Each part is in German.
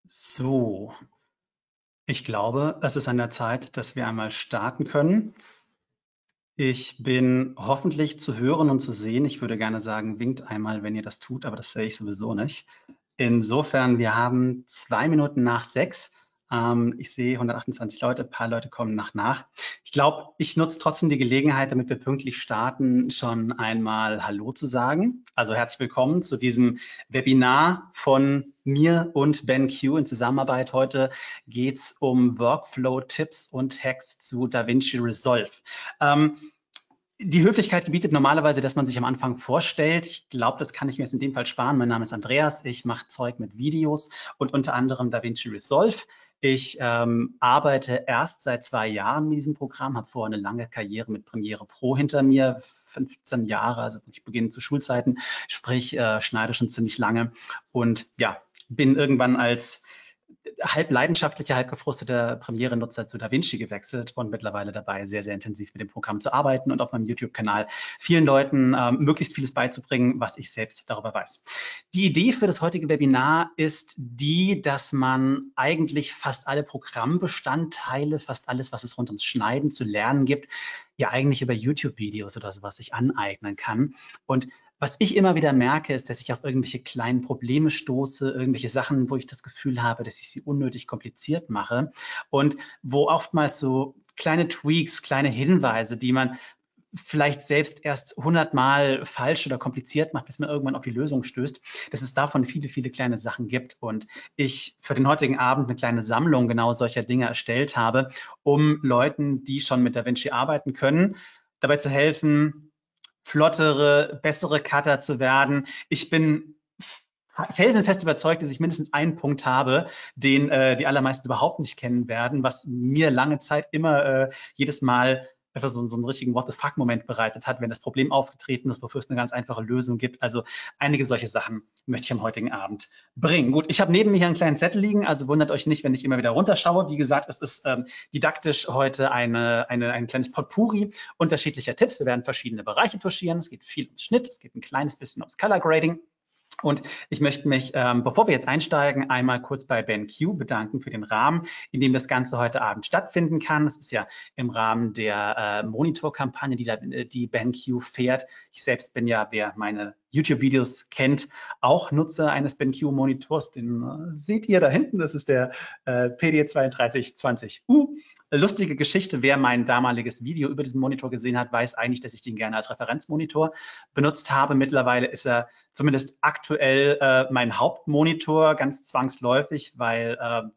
So, ich glaube, es ist an der Zeit, dass wir einmal starten können. Ich bin hoffentlich zu hören und zu sehen. Ich würde gerne sagen, winkt einmal, wenn ihr das tut, aber das sehe ich sowieso nicht. Insofern, wir haben 2 Minuten nach 6. Ich sehe 128 Leute, ein paar Leute kommen nach. Ich glaube, ich nutze trotzdem die Gelegenheit, damit wir pünktlich starten, schon einmal Hallo zu sagen. Also herzlich willkommen zu diesem Webinar von mir und BenQ in Zusammenarbeit. Heute geht es um Workflow-Tipps und Hacks zu DaVinci Resolve. Die Höflichkeit gebietet normalerweise, dass man sich am Anfang vorstellt. Ich glaube, das kann ich mir jetzt in dem Fall sparen. Mein Name ist Andreas. Ich mache Zeug mit Videos und unter anderem DaVinci Resolve. Ich arbeite erst seit 2 Jahren mit diesem Programm, habe vorher eine lange Karriere mit Premiere Pro hinter mir, 15 Jahre, also ich beginne zu Schulzeiten, sprich schneide schon ziemlich lange und ja, bin irgendwann als halb leidenschaftlicher, halb gefrusteter Premiere-Nutzer zu DaVinci gewechselt und mittlerweile dabei, sehr, sehr intensiv mit dem Programm zu arbeiten und auf meinem YouTube-Kanal vielen Leuten möglichst vieles beizubringen, was ich selbst darüber weiß. Die Idee für das heutige Webinar ist die, dass man eigentlich fast alle Programmbestandteile, fast alles, was es rund ums Schneiden zu lernen gibt, ja eigentlich über YouTube-Videos oder sowas sich aneignen kann. Und was ich immer wieder merke, ist, dass ich auf irgendwelche kleinen Probleme stoße, irgendwelche Sachen, wo ich das Gefühl habe, dass ich sie unnötig kompliziert mache und wo oftmals so kleine Tweaks, kleine Hinweise, die man vielleicht selbst erst 100 Mal falsch oder kompliziert macht, bis man irgendwann auf die Lösung stößt, dass es davon viele, viele kleine Sachen gibt und ich für den heutigen Abend eine kleine Sammlung genau solcher Dinge erstellt habe, um Leuten, die schon mit DaVinci arbeiten können, dabei zu helfen, flottere, bessere Cutter zu werden. Ich bin felsenfest überzeugt, dass ich mindestens einen Punkt habe, den die allermeisten überhaupt nicht kennen werden, was mir lange Zeit immer jedes Mal einfach so einen richtigen What-the-fuck-Moment bereitet hat, wenn das Problem aufgetreten ist, wofür es eine ganz einfache Lösung gibt. Also einige solche Sachen möchte ich am heutigen Abend bringen. Gut, ich habe neben mir hier einen kleinen Zettel liegen, also wundert euch nicht, wenn ich immer wieder runterschaue. Wie gesagt, es ist didaktisch heute ein kleines Potpourri unterschiedlicher Tipps. Wir werden verschiedene Bereiche touchieren. Es geht viel ums Schnitt, es geht ein kleines bisschen ums Color Grading. Und ich möchte mich, bevor wir jetzt einsteigen, einmal kurz bei BenQ bedanken für den Rahmen, in dem das Ganze heute Abend stattfinden kann. Es ist ja im Rahmen der Monitorkampagne, die BenQ fährt. Ich selbst bin ja, wer meine YouTube-Videos kennt, auch Nutzer eines BenQ-Monitors. Den seht ihr da hinten, das ist der PD3220U. Lustige Geschichte, wer mein damaliges Video über diesen Monitor gesehen hat, weiß eigentlich, dass ich den gerne als Referenzmonitor benutzt habe. Mittlerweile ist er zumindest aktuell mein Hauptmonitor, ganz zwangsläufig, weil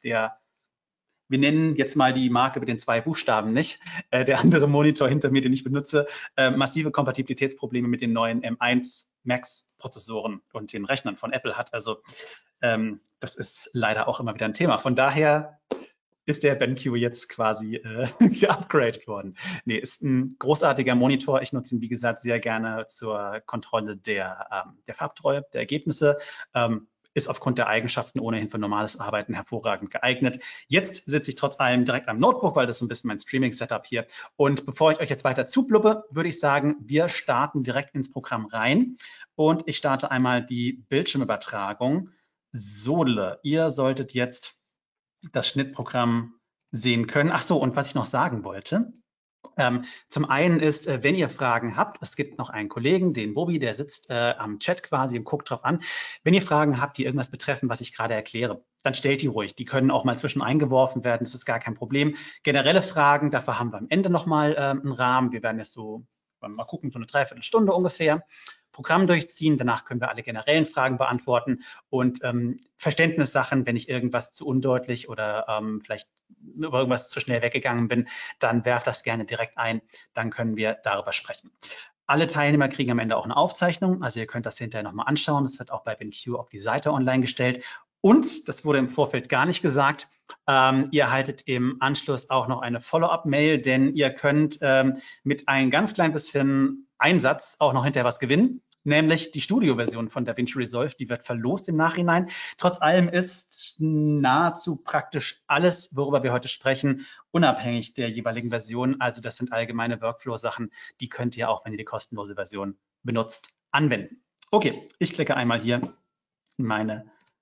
wir nennen jetzt mal die Marke mit den 2 Buchstaben nicht, der andere Monitor hinter mir, den ich benutze, massive Kompatibilitätsprobleme mit den neuen M1 Max Prozessoren und den Rechnern von Apple hat. Also das ist leider auch immer wieder ein Thema. Von daher ist der BenQ jetzt quasi geupgradet worden. Nee, ist ein großartiger Monitor. Ich nutze ihn, wie gesagt, sehr gerne zur Kontrolle der Farbtreue, der Ergebnisse. Ist aufgrund der Eigenschaften ohnehin für normales Arbeiten hervorragend geeignet. Jetzt sitze ich trotz allem direkt am Notebook, weil das ist ein bisschen mein Streaming-Setup hier. Und bevor ich euch jetzt weiter zublubbe, würde ich sagen, wir starten direkt ins Programm rein. Und ich starte einmal die Bildschirmübertragung. Sole, ihr solltet jetzt das Schnittprogramm sehen können. Ach so, und was ich noch sagen wollte, zum einen ist, wenn ihr Fragen habt, es gibt noch einen Kollegen, den Bobby, der sitzt am Chat quasi und guckt drauf an. Wenn ihr Fragen habt, die irgendwas betreffen, was ich gerade erkläre, dann stellt die ruhig. Die können auch mal zwischen eingeworfen werden, das ist gar kein Problem. Generelle Fragen, dafür haben wir am Ende nochmal einen Rahmen. Wir werden jetzt so, mal gucken, so eine Dreiviertelstunde ungefähr. Programm durchziehen, danach können wir alle generellen Fragen beantworten und Verständnissachen, wenn ich irgendwas zu undeutlich oder vielleicht über irgendwas zu schnell weggegangen bin, dann werft das gerne direkt ein, dann können wir darüber sprechen. Alle Teilnehmer kriegen am Ende auch eine Aufzeichnung, also ihr könnt das hinterher nochmal anschauen, das wird auch bei BenQ auf die Seite online gestellt und, das wurde im Vorfeld gar nicht gesagt, ihr erhaltet im Anschluss auch noch eine Follow-up-Mail, denn ihr könnt mit ein ganz klein bisschen Einsatz auch noch hinterher was gewinnen, nämlich die Studio-Version von DaVinci Resolve, die wird verlost im Nachhinein. Trotz allem ist nahezu praktisch alles, worüber wir heute sprechen, unabhängig der jeweiligen Version. Also das sind allgemeine Workflow-Sachen, die könnt ihr auch, wenn ihr die kostenlose Version benutzt, anwenden. Okay, ich klicke einmal hier in meine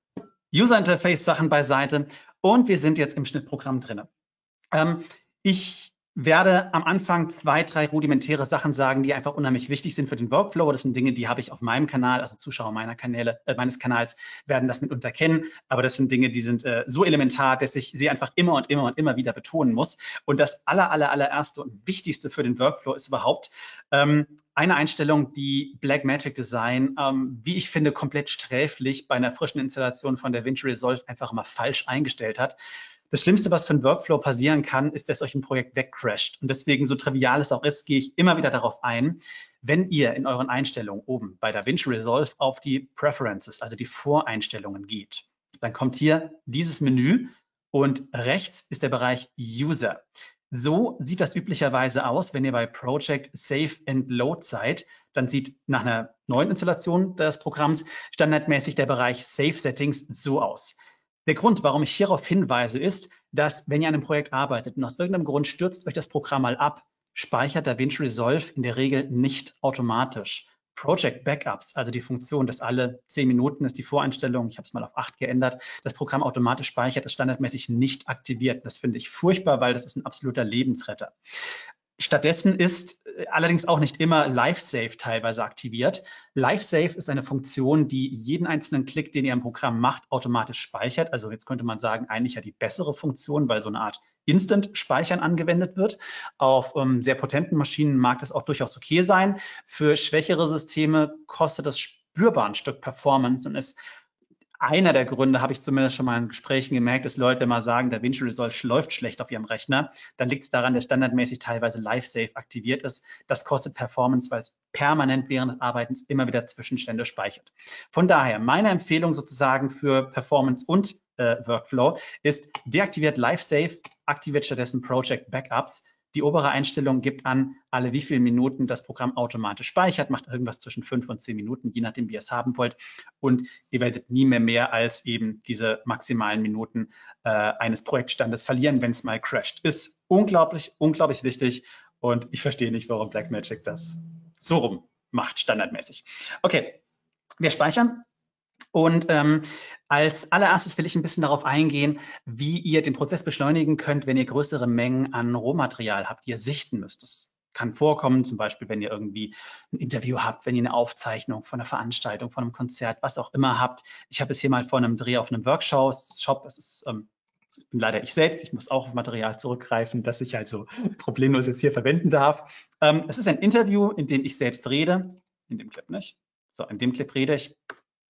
User Interface Sachen beiseite und wir sind jetzt im Schnittprogramm drin. Ich werde am Anfang 2, 3 rudimentäre Sachen sagen, die einfach unheimlich wichtig sind für den Workflow. Das sind Dinge, die habe ich auf meinem Kanal, also Zuschauer meines Kanals werden das mitunter kennen. Aber das sind Dinge, die sind so elementar, dass ich sie einfach immer und immer und immer wieder betonen muss. Und das allererste und wichtigste für den Workflow ist überhaupt eine Einstellung, die Blackmagic Design, wie ich finde, komplett sträflich bei einer frischen Installation von DaVinci Resolve einfach mal falsch eingestellt hat. Das Schlimmste, was für einen Workflow passieren kann, ist, dass euch ein Projekt wegcrasht. Und deswegen, so trivial es auch ist, gehe ich immer wieder darauf ein, wenn ihr in euren Einstellungen oben bei DaVinci Resolve auf die Preferences, also die Voreinstellungen geht, dann kommt hier dieses Menü und rechts ist der Bereich User. So sieht das üblicherweise aus, wenn ihr bei Project Save and Load seid. Dann sieht nach einer neuen Installation des Programms standardmäßig der Bereich Save Settings so aus. Der Grund, warum ich hierauf hinweise, ist, dass wenn ihr an einem Projekt arbeitet und aus irgendeinem Grund stürzt euch das Programm mal ab, speichert DaVinci Resolve in der Regel nicht automatisch. Project Backups, also die Funktion, dass alle 10 Minuten ist die Voreinstellung, ich habe es mal auf 8 geändert, das Programm automatisch speichert, ist standardmäßig nicht aktiviert. Das finde ich furchtbar, weil das ist ein absoluter Lebensretter. Stattdessen ist allerdings auch nicht immer LiveSave teilweise aktiviert. LiveSave ist eine Funktion, die jeden einzelnen Klick, den ihr im Programm macht, automatisch speichert. Also jetzt könnte man sagen, eigentlich ja die bessere Funktion, weil so eine Art Instant-Speichern angewendet wird. Auf sehr potenten Maschinen mag das auch durchaus okay sein. Für schwächere Systeme kostet das spürbar ein Stück Performance und ist einer der Gründe, habe ich zumindest schon mal in Gesprächen gemerkt, dass Leute mal sagen, DaVinci Resolve läuft schlecht auf ihrem Rechner. Dann liegt es daran, dass standardmäßig teilweise LiveSave aktiviert ist. Das kostet Performance, weil es permanent während des Arbeitens immer wieder Zwischenstände speichert. Von daher, meine Empfehlung sozusagen für Performance und Workflow ist, deaktiviert LiveSave, aktiviert stattdessen Project Backups. Die obere Einstellung gibt an, alle wie viele Minuten das Programm automatisch speichert, macht irgendwas zwischen 5 und 10 Minuten, je nachdem, wie ihr es haben wollt. Und ihr werdet nie mehr als eben diese maximalen Minuten eines Projektstandes verlieren, wenn es mal crasht. Ist unglaublich, unglaublich wichtig und ich verstehe nicht, warum Blackmagic das so rum macht, standardmäßig. Okay, wir speichern. Und als allererstes will ich ein bisschen darauf eingehen, wie ihr den Prozess beschleunigen könnt, wenn ihr größere Mengen an Rohmaterial habt, die ihr sichten müsst. Das kann vorkommen, zum Beispiel, wenn ihr irgendwie ein Interview habt, wenn ihr eine Aufzeichnung von einer Veranstaltung, von einem Konzert, was auch immer habt. Ich habe es hier mal vor einem Dreh auf einem Workshop, das ist das bin leider ich selbst, ich muss auch auf Material zurückgreifen, das ich also problemlos jetzt hier verwenden darf. Es ist ein Interview, in dem ich selbst rede, in dem Clip nicht. So, in dem Clip rede ich.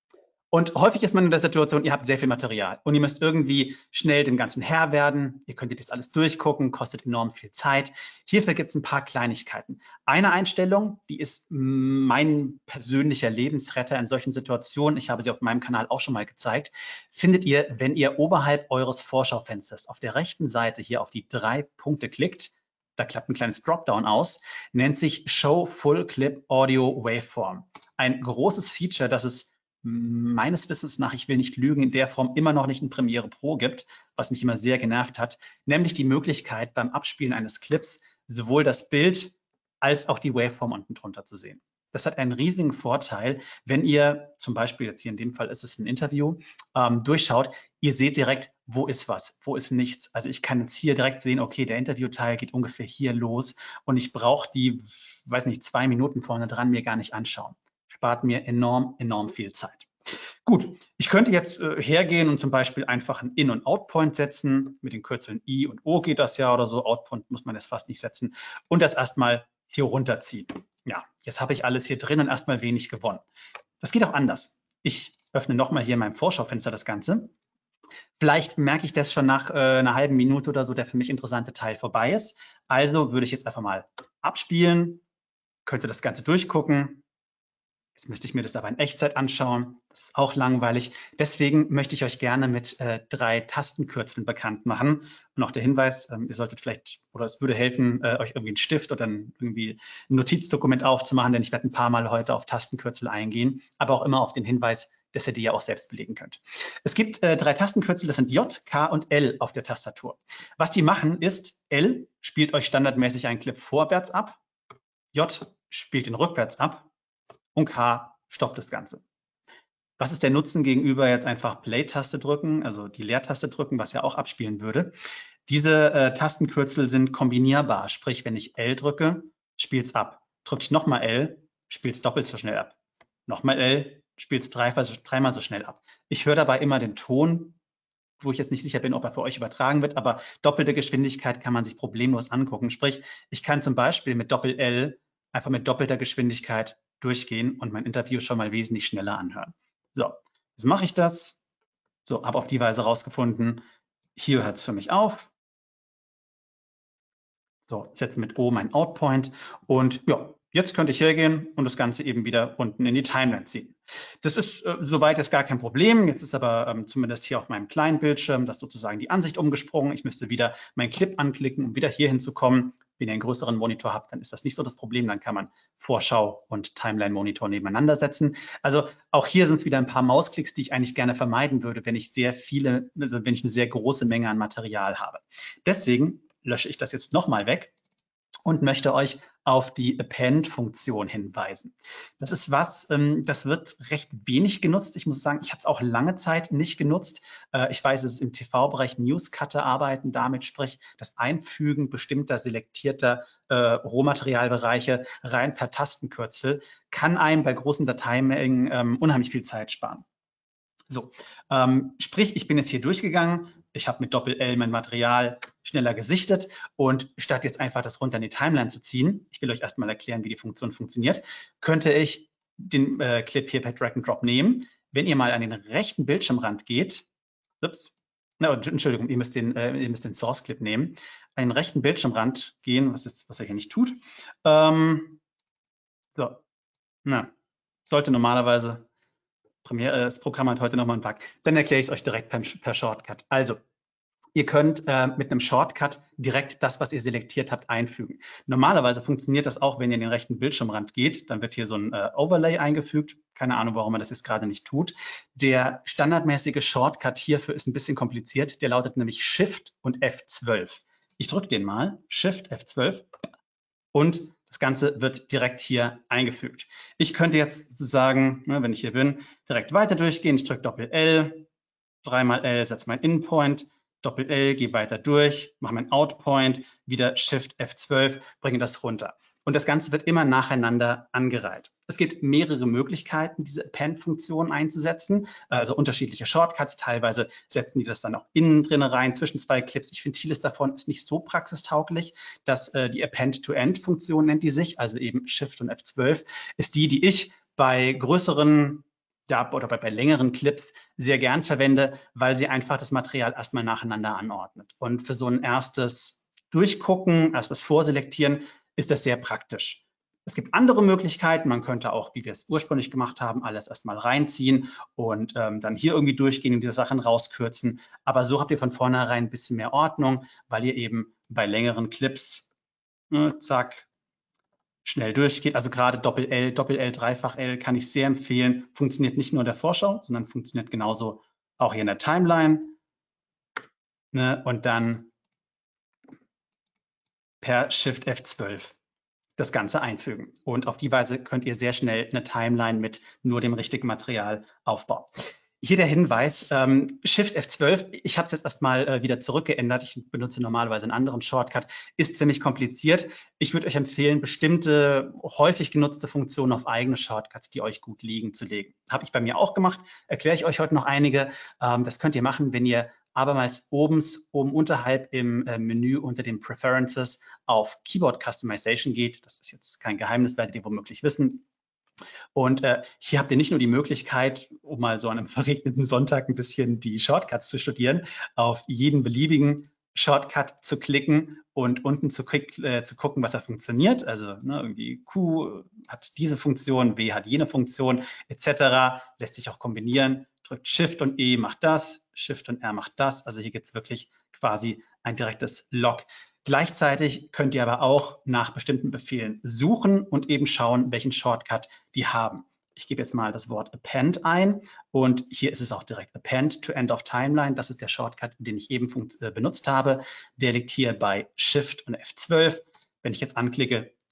Und häufig ist man in der Situation, ihr habt sehr viel Material und ihr müsst irgendwie schnell dem Ganzen Herr werden. Ihr könntet das alles durchgucken, kostet enorm viel Zeit. Hierfür gibt es ein paar Kleinigkeiten. Eine Einstellung, die ist mein persönlicher Lebensretter in solchen Situationen, ich habe sie auf meinem Kanal auch schon mal gezeigt, findet ihr, wenn ihr oberhalb eures Vorschaufensters auf der rechten Seite hier auf die 3 Punkte klickt. Da klappt ein kleines Dropdown aus, nennt sich Show Full Clip Audio Waveform. Ein großes Feature, das es meines Wissens nach, ich will nicht lügen, in der Form immer noch nicht in Premiere Pro gibt, was mich immer sehr genervt hat, nämlich die Möglichkeit beim Abspielen eines Clips sowohl das Bild als auch die Waveform unten drunter zu sehen. Das hat einen riesigen Vorteil, wenn ihr zum Beispiel, jetzt hier in dem Fall ist es ein Interview, durchschaut, ihr seht direkt, wo ist was, wo ist nichts. Also ich kann jetzt hier direkt sehen, okay, der Interviewteil geht ungefähr hier los und ich brauche die, weiß nicht, 2 Minuten vorne dran mir gar nicht anschauen. Spart mir enorm, enorm viel Zeit. Gut, ich könnte jetzt hergehen und zum Beispiel einfach einen In- und Out-Point setzen. Mit den Kürzeln I und O geht das ja oder so. Out-Point muss man jetzt fast nicht setzen. Und das erstmal hier runterziehen. Ja, jetzt habe ich alles hier drin und erstmal wenig gewonnen. Das geht auch anders. Ich öffne nochmal hier in meinem Vorschaufenster das Ganze. Vielleicht merke ich das schon nach einer halben Minute oder so, der für mich interessante Teil vorbei ist. Also würde ich jetzt einfach mal abspielen, könnte das Ganze durchgucken. Jetzt müsste ich mir das aber in Echtzeit anschauen. Das ist auch langweilig. Deswegen möchte ich euch gerne mit 3 Tastenkürzeln bekannt machen. Und auch der Hinweis, ihr solltet vielleicht, oder es würde helfen, euch irgendwie einen Stift oder irgendwie ein Notizdokument aufzumachen, denn ich werde ein paar Mal heute auf Tastenkürzel eingehen, aber auch immer auf den Hinweis, dass ihr die ja auch selbst belegen könnt. Es gibt 3 Tastenkürzel, das sind J, K und L auf der Tastatur. Was die machen ist, L spielt euch standardmäßig einen Clip vorwärts ab, J spielt ihn rückwärts ab und K stoppt das Ganze. Was ist der Nutzen gegenüber jetzt einfach Play-Taste drücken, also die Leertaste drücken, was ja auch abspielen würde? Diese Tastenkürzel sind kombinierbar, sprich, wenn ich L drücke, spielt es ab. Drücke ich nochmal L, spielt es doppelt so schnell ab. Nochmal L, spielt es dreimal so schnell ab. Ich höre dabei immer den Ton, wo ich jetzt nicht sicher bin, ob er für euch übertragen wird, aber doppelte Geschwindigkeit kann man sich problemlos angucken. Sprich, ich kann zum Beispiel mit Doppel-L einfach mit doppelter Geschwindigkeit durchgehen und mein Interview schon mal wesentlich schneller anhören. So, jetzt mache ich das. So, habe auf die Weise rausgefunden, hier hört es für mich auf. So, setze mit O mein Outpoint und ja, jetzt könnte ich hergehen und das Ganze eben wieder unten in die Timeline ziehen. Das ist soweit jetzt gar kein Problem. Jetzt ist aber zumindest hier auf meinem kleinen Bildschirm das sozusagen die Ansicht umgesprungen. Ich müsste wieder meinen Clip anklicken, um wieder hier hinzukommen. Wenn ihr einen größeren Monitor habt, dann ist das nicht so das Problem. Dann kann man Vorschau und Timeline-Monitor nebeneinander setzen. Also auch hier sind es wieder ein paar Mausklicks, die ich eigentlich gerne vermeiden würde, wenn ich sehr viele, also wenn ich eine sehr große Menge an Material habe. Deswegen lösche ich das jetzt nochmal weg und möchte euch auf die Append-Funktion hinweisen. Das ist was, das wird recht wenig genutzt. Ich muss sagen, ich habe es auch lange Zeit nicht genutzt. Ich weiß, es ist im TV-Bereich Newscutter arbeiten, damit sprich das Einfügen bestimmter selektierter Rohmaterialbereiche rein per Tastenkürzel kann einem bei großen Dateimengen unheimlich viel Zeit sparen. So, sprich, ich bin jetzt hier durchgegangen, ich habe mit Doppel-L mein Material schneller gesichtet und statt jetzt einfach das runter in die Timeline zu ziehen, ich will euch erstmal erklären, wie die Funktion funktioniert, könnte ich den Clip hier per Drag and Drop nehmen. Wenn ihr mal an den rechten Bildschirmrand geht, ups, no, Entschuldigung, ihr müsst den Source-Clip nehmen, an den rechten Bildschirmrand gehen, was er hier nicht tut. So, sollte normalerweise das Programm hat heute nochmal einen Bug. Dann erkläre ich es euch direkt per Shortcut. Also, ihr könnt mit einem Shortcut direkt das, was ihr selektiert habt, einfügen. Normalerweise funktioniert das auch, wenn ihr in den rechten Bildschirmrand geht. Dann wird hier so ein Overlay eingefügt. Keine Ahnung, warum man das jetzt gerade nicht tut. Der standardmäßige Shortcut hierfür ist ein bisschen kompliziert. Der lautet nämlich Shift und F12. Ich drücke den mal, Shift F12 und das Ganze wird direkt hier eingefügt. Ich könnte jetzt sozusagen, wenn ich hier bin, direkt weiter durchgehen. Ich drücke Doppel-L, dreimal L, setze mein In-Point, Doppel-L, gehe weiter durch, mache mein Out-Point, wieder Shift F12, bringe das runter. Und das Ganze wird immer nacheinander angereiht. Es gibt mehrere Möglichkeiten, diese Append-Funktion einzusetzen, also unterschiedliche Shortcuts. Teilweise setzen die das dann auch innen drin rein, zwischen zwei Clips. Ich finde, vieles davon ist nicht so praxistauglich. Die Append-to-End-Funktion nennt die sich, also eben Shift und F12, ist die ich bei größeren oder bei längeren Clips sehr gern verwende, weil sie einfach das Material erstmal nacheinander anordnet. Und für so ein erstes Durchgucken, erstes Vorselektieren ist das sehr praktisch. Es gibt andere Möglichkeiten. Man könnte auch, wie wir es ursprünglich gemacht haben, alles erstmal reinziehen und dann hier irgendwie durchgehen und diese Sachen rauskürzen. Aber so habt ihr von vornherein ein bisschen mehr Ordnung, weil ihr eben bei längeren Clips, zack, schnell durchgeht. Also gerade Doppel-L, Dreifach-L kann ich sehr empfehlen. Funktioniert nicht nur in der Vorschau, sondern funktioniert genauso auch hier in der Timeline. Und dann per Shift F12 das Ganze einfügen. Und auf die Weise könnt ihr sehr schnell eine Timeline mit nur dem richtigen Material aufbauen. Hier der Hinweis, Shift F12, ich habe es jetzt erstmal wieder zurückgeändert. Ich benutze normalerweise einen anderen Shortcut, ist ziemlich kompliziert. Ich würde euch empfehlen, bestimmte häufig genutzte Funktionen auf eigene Shortcuts, die euch gut liegen, zu legen. Habe ich bei mir auch gemacht, erkläre ich euch heute noch einige. Das könnt ihr machen, wenn ihr abermals oben unterhalb im Menü unter den Preferences auf Keyboard Customization geht. Das ist jetzt kein Geheimnis, werdet ihr womöglich wissen. Und hier habt ihr nicht nur die Möglichkeit, um mal so an einem verregneten Sonntag ein bisschen die Shortcuts zu studieren, auf jeden beliebigen Shortcut zu klicken und unten zu gucken, was er funktioniert. Also irgendwie Q hat diese Funktion, W hat jene Funktion, etc. Lässt sich auch kombinieren. Drückt Shift und E macht das, Shift und R macht das. Also hier gibt es wirklich quasi ein direktes Log. Gleichzeitig könnt ihr aber auch nach bestimmten Befehlen suchen und eben schauen, welchen Shortcut die haben. Ich gebe jetzt mal das Wort Append ein und hier ist es auch direkt Append to End of Timeline. Das ist der Shortcut, den ich eben benutzt habe. Der liegt hier bei Shift und F12. Wenn ich jetzt anklicke,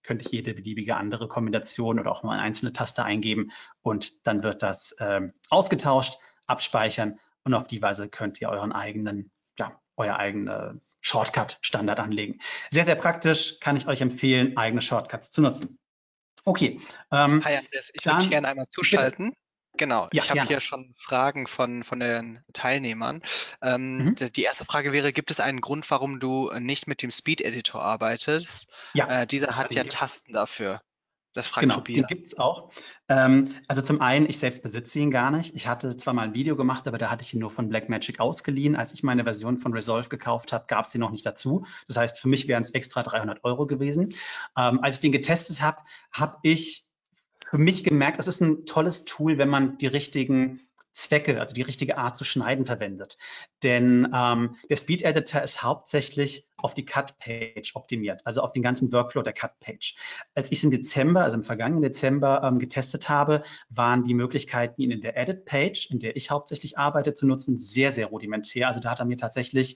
könnte ich jede beliebige andere Kombination oder auch mal eine einzelne Taste eingeben und dann wird das ausgetauscht, abspeichern und auf die Weise könnt ihr euren eigenen, ja, euer eigener Shortcut-Standard anlegen. Sehr, sehr praktisch, kann ich euch empfehlen, eigene Shortcuts zu nutzen. Okay, Hi Andreas, ich würde mich dann gerne einmal bitte. zuschalten. Genau, Ja, ich habe hier gerne. schon Fragen von den Teilnehmern. Mhm. Die erste Frage wäre, gibt es einen Grund, warum du nicht mit dem Speed Editor arbeitest? Ja, Dieser hat den ja gibt es. Tasten dafür. Das fragt Genau, den Tobias. gibt es auch. Also zum einen, ich selbst besitze ihn gar nicht. Ich hatte zwar mal ein Video gemacht, aber da hatte ich ihn nur von Blackmagic ausgeliehen. Als ich meine Version von Resolve gekauft habe, gab es den noch nicht dazu. Das heißt, für mich wären es extra 300 € gewesen. Als ich den getestet habe, habe ich für mich gemerkt, es ist ein tolles Tool, wenn man die richtigen Zwecke, also die richtige Art zu schneiden verwendet. Denn der Speed Editor ist hauptsächlich auf die Cut-Page optimiert, also auf den ganzen Workflow der Cut-Page. Als ich es im Dezember, also im vergangenen Dezember getestet habe, waren die Möglichkeiten, ihn in der Edit-Page, in der ich hauptsächlich arbeite, zu nutzen, sehr, sehr rudimentär. Also da hat er mir tatsächlich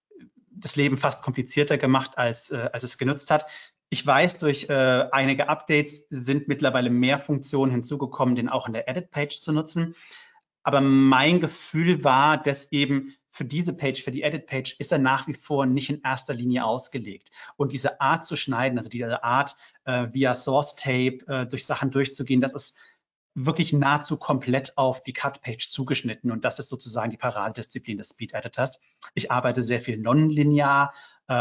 das Leben fast komplizierter gemacht, als es genutzt hat. Ich weiß, durch einige Updates sind mittlerweile mehr Funktionen hinzugekommen, den auch in der Edit-Page zu nutzen. Aber mein Gefühl war, dass eben für diese Page, für die Edit-Page, ist er nach wie vor nicht in erster Linie ausgelegt. Und diese Art zu schneiden, also diese Art via Source-Tape durch Sachen durchzugehen, das ist wirklich nahezu komplett auf die Cut-Page zugeschnitten. Und das ist sozusagen die Paradedisziplin des Speed-Editors. Ich arbeite sehr viel nonlinear.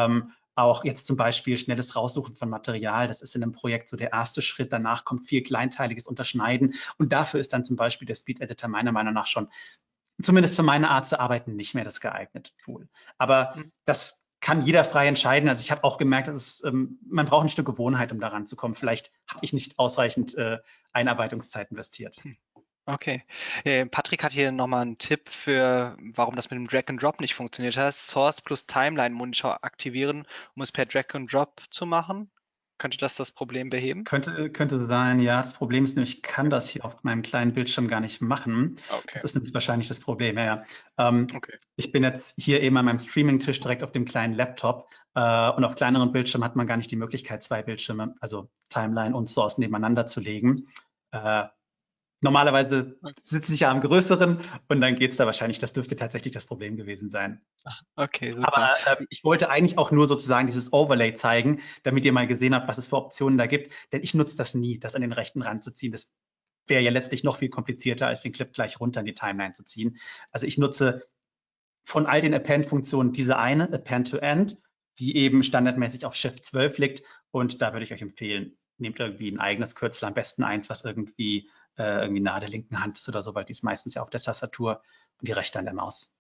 Auch jetzt zum Beispiel schnelles Raussuchen von Material. Das ist in einem Projekt so der erste Schritt. Danach kommt viel kleinteiliges Unterschneiden. Und dafür ist dann zum Beispiel der Speed Editor meiner Meinung nach schon, zumindest für meine Art zu arbeiten, nicht mehr das geeignete Tool. Aber Hm, das kann jeder frei entscheiden. Also ich habe auch gemerkt, dass man braucht ein Stück Gewohnheit, um daran zu kommen. Vielleicht habe ich nicht ausreichend Einarbeitungszeit investiert. hm. Okay. Patrick hat hier nochmal einen Tipp für, warum das mit dem Drag and Drop nicht funktioniert hat. Source plus Timeline Monitor aktivieren, um es per Drag and Drop zu machen. Könnte das Problem beheben? Könnte sein, ja. Das Problem ist nämlich, ich kann das hier auf meinem kleinen Bildschirm gar nicht machen. Okay, Das ist nämlich wahrscheinlich das Problem, ja, ja. okay. Ich bin jetzt hier eben an meinem Streaming-Tisch direkt auf dem kleinen Laptop und auf kleineren Bildschirmen hat man gar nicht die Möglichkeit, zwei Bildschirme, also Timeline und Source nebeneinander zu legen. Äh, Normalerweise sitze ich ja am größeren und dann geht es da wahrscheinlich, das dürfte tatsächlich das Problem gewesen sein. Okay, Aber super. ich wollte eigentlich auch nur sozusagen dieses Overlay zeigen, damit ihr mal gesehen habt, was es für Optionen da gibt. Denn ich nutze das nie, das an den rechten Rand zu ziehen. Das wäre ja letztlich noch viel komplizierter, als den Clip gleich runter in die Timeline zu ziehen. Also ich nutze von all den Append-Funktionen diese eine, Append-to-End, die eben standardmäßig auf Shift 12 liegt. Und da würde ich euch empfehlen, nehmt irgendwie ein eigenes Kürzel, am besten eins, was irgendwie nahe der linken Hand ist oder so, weil die ist meistens ja auf der Tastatur und die rechte an der Maus.